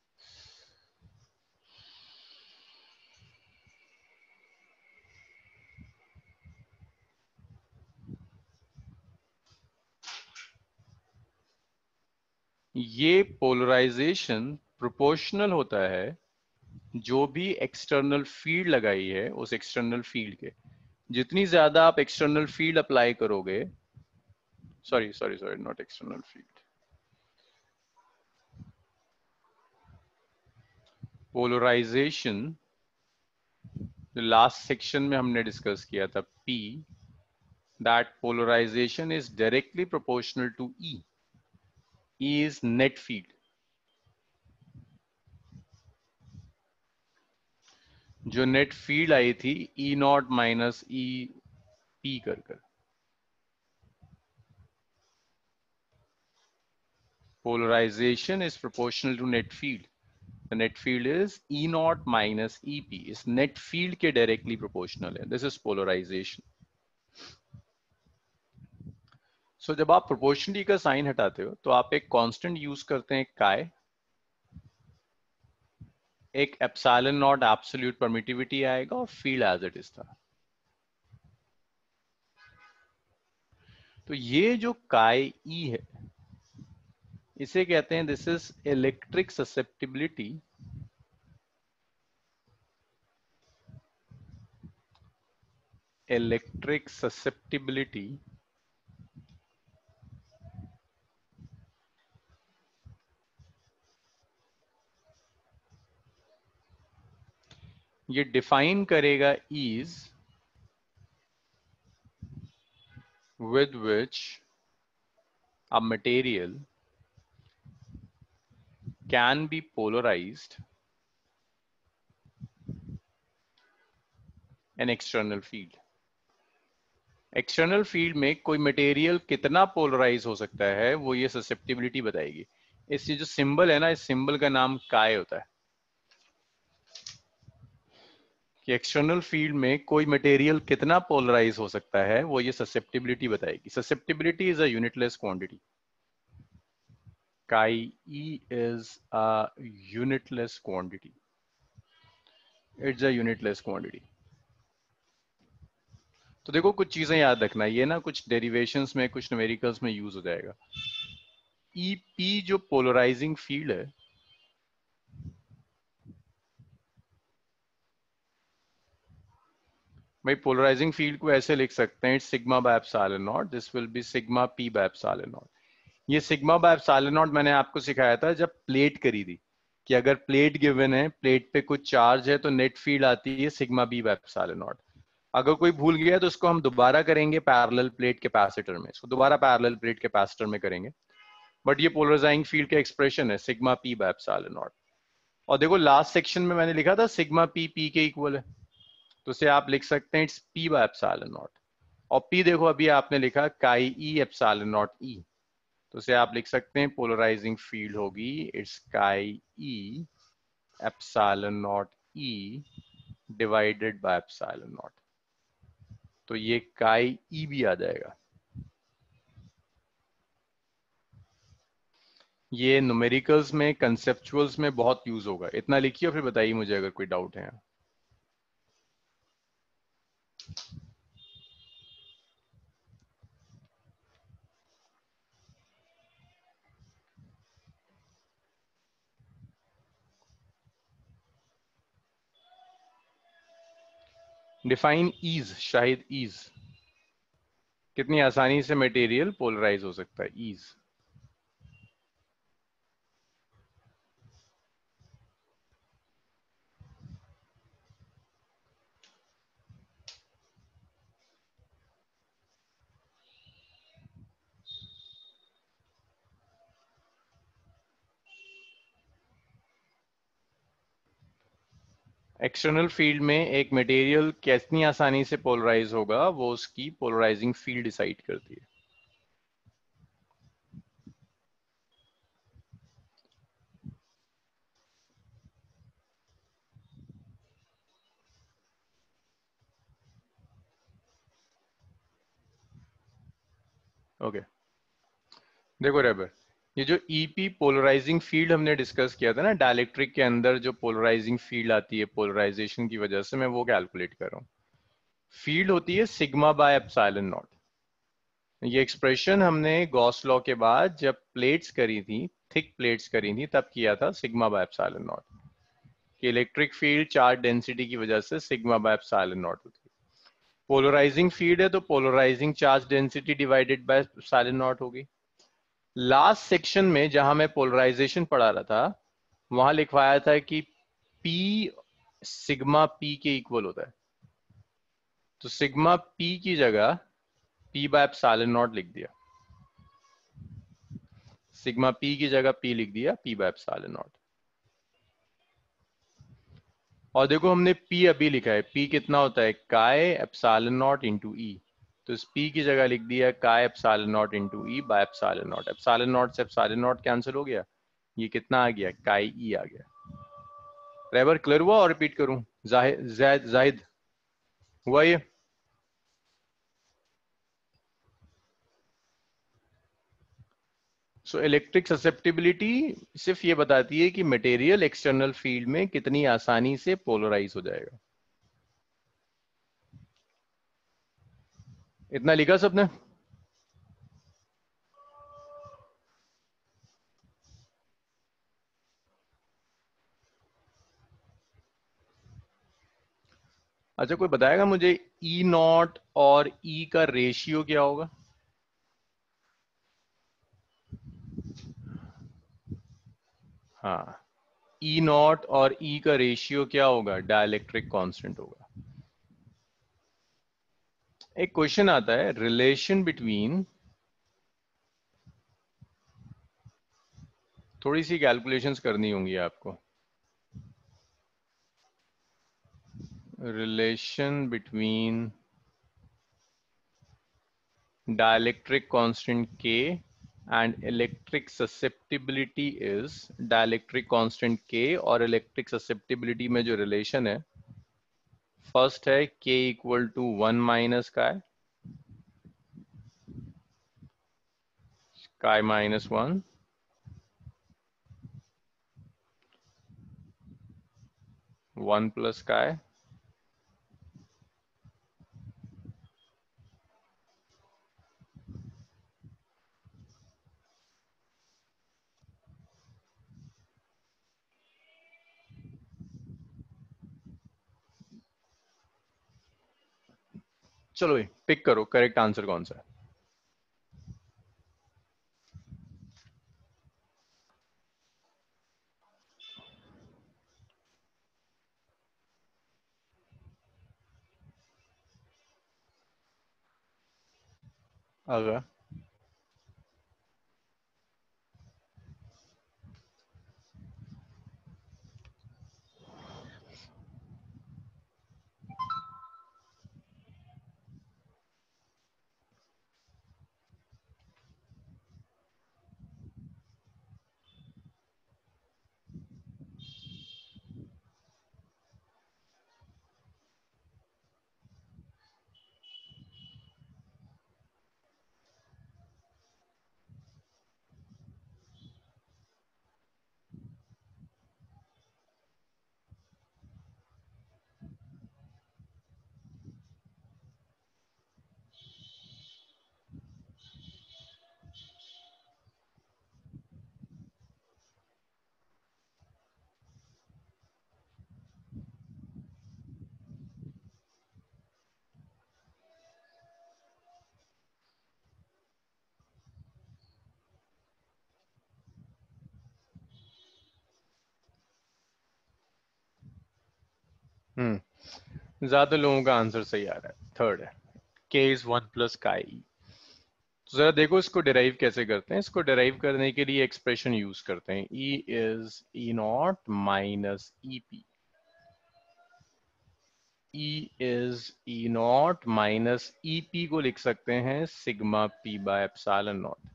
ये पोलराइजेशन प्रोपोर्शनल होता है जो भी एक्सटर्नल फील्ड लगाई है उस एक्सटर्नल फील्ड के। जितनी ज्यादा आप एक्सटर्नल फील्ड अप्लाई करोगे, sorry sorry sorry not external field, polarization last section में हमने डिस्कस किया था P, that polarization is directly proportional to E. E is net field. जो नेट फील्ड आई थी E naught minus E P कर कर, polarization is proportional to net field. The net field is E naught minus EP. इस net field के directly proportional है. This is polarization. So जब आप proportionality का साइन हटाते हो तो आप एक कांस्टेंट यूज करते हैं काय, एक एप्सिलॉन नॉट एब्सोल्यूट परमिटिविटी आएगा और फील्ड एज इट इज था। तो ये जो काय ई है इसे कहते हैं this is electric susceptibility. Electric susceptibility ये डिफाइन करेगा ease with which a material can be polarized in external field. External field में कोई मटेरियल कितना पोलराइज हो सकता है वो ये ससेप्टिबिलिटी बताएगी। इससे जो सिंबल है ना, इस सिंबल का नाम काय होता है कि एक्सटर्नल फील्ड में कोई मटेरियल कितना पोलराइज हो सकता है वो ये ससेप्टिबिलिटी बताएगी। Susceptibility is a unitless quantity. Chi E is a unitless quantity. It's a unitless quantity. तो देखो कुछ चीजें याद रखना, ये ना कुछ डेरिवेशंस में कुछ न्यूमेरिकल्स में यूज हो जाएगा। EP जो पोलराइजिंग फील्ड है भाई, पोलराइजिंग फील्ड को ऐसे लिख सकते हैं sigma by epsilon naught, this will be sigma P by epsilon naught. ये सिग्मा बाय एप्सिलॉन नॉट मैंने आपको सिखाया था जब प्लेट करी थी कि अगर प्लेट गिवन है, प्लेट पे कुछ चार्ज है तो नेट फील्ड आती है sigma B by epsilon naught. अगर कोई भूल गया तो इसको हम दोबारा करेंगे पैरेलल प्लेट कैपेसिटर में, इसको दोबारा पैरेलल प्लेट कैपेसिटर में करेंगे। बट ये पोलराइजिंग फील्ड का एक्सप्रेशन है sigma P by epsilon naught. और देखो लास्ट सेक्शन में मैंने लिखा था सिग्मा P के इक्वल है, तो उसे आप लिख सकते हैं it's P by epsilon naught. और P देखो अभी आपने लिखा काई E एप्सिलॉन नॉट E, तो उसे आप लिख सकते हैं पोलराइजिंग फील्ड होगी it's chi E epsilon naught E divided by epsilon naught. तो ये काई E भी आ जाएगा। ये न्यूमेरिकल्स में कंसेप्चुअल्स में बहुत यूज होगा। इतना लिखिए और फिर बताइए मुझे अगर कोई डाउट है। डिफाइन ईज, शाहिद ईज, कितनी आसानी से मटेरियल पोलराइज हो सकता है, ईज। एक्सटर्नल फील्ड में एक मटेरियल कितनी आसानी से पोलराइज होगा वो उसकी पोलराइजिंग फील्ड डिसाइड करती है। ओके देखो रेबर, ये जो ईपी पोलराइजिंग फील्ड हमने डिस्कस किया था ना, डाइलेक्ट्रिक के अंदर जो पोलराइजिंग फील्ड आती है पोलराइजेशन की वजह से, मैं वो कैलकुलेट कर रहा हूँ। फील्ड होती है सिग्मा बाय एप्सिलॉन नॉट। ये एक्सप्रेशन हमने गॉस लॉ के बाद जब प्लेट्स करी थी, थिक प्लेट्स करी थी, तब किया था सिग्मा बाय एप्सिलॉन नॉट, कि इलेक्ट्रिक फील्ड चार्ज डेंसिटी की वजह से सिग्मा बाय एप्सिलॉन नॉट होती है। पोलराइजिंग फील्ड है तो polarizing charge density divided by epsilon naught होगी। लास्ट सेक्शन में जहां मैं पोलराइजेशन पढ़ा रहा था, वहां लिखवाया था कि P सिग्मा P के इक्वल होता है, तो सिग्मा P की जगह P बाय एप्सिलॉन नॉट लिख दिया। सिग्मा P की जगह P लिख दिया, P बाय एप्सिलॉन नॉट। और देखो हमने P अभी लिखा है, P कितना होता है, काय एप्सिलॉन नॉट इंटू ई। तो इस P की जगह लिख दिया chi epsilon naught into E by epsilon naught. Epsilon naught से एप्सिलॉन नॉट कैंसिल हो गया, ये कितना आ गया, काय ई आ गया। रेबर क्लियर हुआ और रिपीट करूं? जाहिद हुआ ये? सो इलेक्ट्रिक ससेप्टिबिलिटी सिर्फ ये बताती है कि मटेरियल एक्सटर्नल फील्ड में कितनी आसानी से पोलराइज हो जाएगा। इतना लिखा सबने? अच्छा कोई बताएगा मुझे ई नॉट और ई का रेशियो क्या होगा? हाँ, ई नॉट और ई का रेशियो क्या होगा, डाइलेक्ट्रिक कांस्टेंट होगा। एक क्वेश्चन आता है, रिलेशन बिटवीन, थोड़ी सी कैलकुलेशंस करनी होंगी आपको, relation between dielectric constant K and electric susceptibility is, dielectric constant K और electric susceptibility में जो relation है, फर्स्ट है K equal to 1 minus chi minus 1, 1 plus chi, चलो भाई पिक करो करेक्ट आंसर कौन सा है। अगर ज्यादा लोगों का आंसर सही आ रहा है, थर्ड है, K इज 1 प्लस काई। तो जरा देखो इसको डिराइव कैसे करते हैं। इसको डिराइव करने के लिए एक्सप्रेशन यूज करते हैं, E is E naught minus E P. E is E naught minus E P को लिख सकते हैं sigma P by epsilon naught.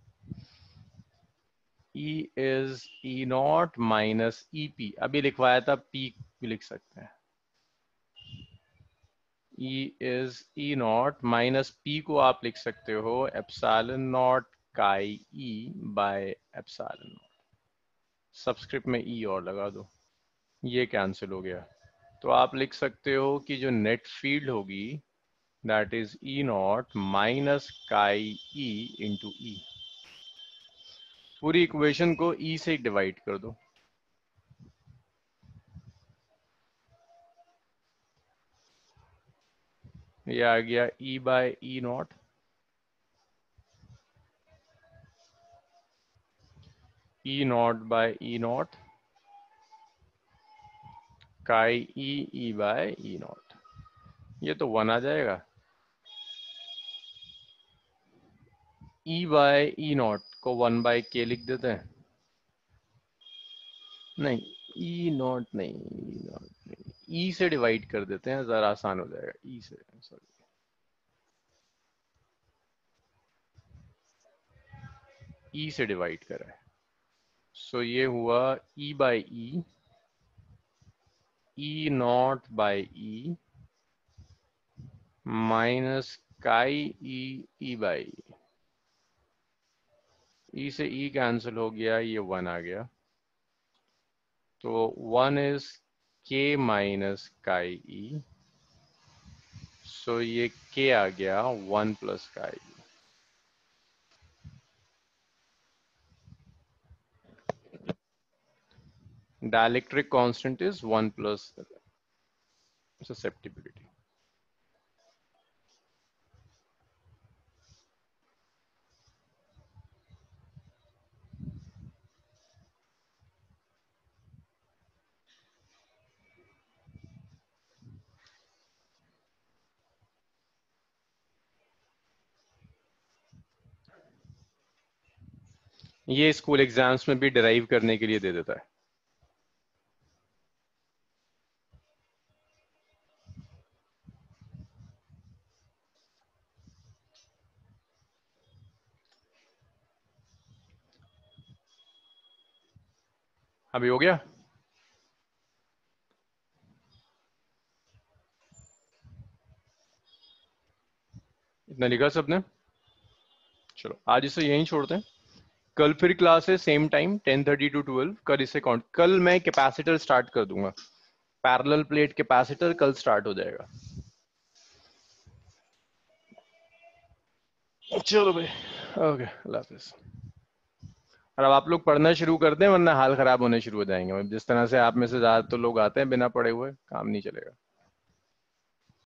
E is E naught minus E P, अभी लिखवाया था P भी लिख सकते हैं। E is E naught minus P को आप लिख सकते हो epsilon naught chi E by epsilon naught, subscript में ई और लगा दो, ये कैंसिल हो गया। तो आप लिख सकते हो कि जो नेट फील्ड होगी that is E naught minus chi E into ई। पूरी इक्वेशन को ई से डिवाइड कर दो, ये आ गया E by E naught, E naught by E naught chi E by E naught, ये तो 1 आ जाएगा। ई बाय ई नॉट को 1 बाय के लिख देते हैं, नहीं ई नॉट नहीं, ई नॉट नहीं, ई से डिवाइड कर देते हैं, ज़रा आसान हो जाएगा, ई से, सॉरी ई से डिवाइड करा है। सो ये हुआ E by E naught by E minus chi E by ई से ई कैंसिल हो गया, ये 1 आ गया। तो 1 इज के माइनस काई ई, सो ये के आ गया 1 plus chi. Dielectric constant is 1 plus susceptibility. ये स्कूल एग्जाम्स में भी डिराइव करने के लिए दे देता है। अभी हो गया? इतना लिखा सबने? चलो आज इसे यहीं छोड़ते हैं, कल फिर क्लास है सेम टाइम 10:30 to 12। कल इसे काउंट, कल मैं कैपेसिटर स्टार्ट कर दूंगा, पैरेलल प्लेट कैपेसिटर कल स्टार्ट हो जाएगा। चलो भाई, ओके, अल्लाह हाफिज। और अब आप लोग पढ़ना शुरू कर दें वरना हाल खराब होने शुरू हो जाएंगे। जिस तरह से आप में से ज्यादातर लोग आते हैं बिना पढ़े हुए, काम नहीं चलेगा।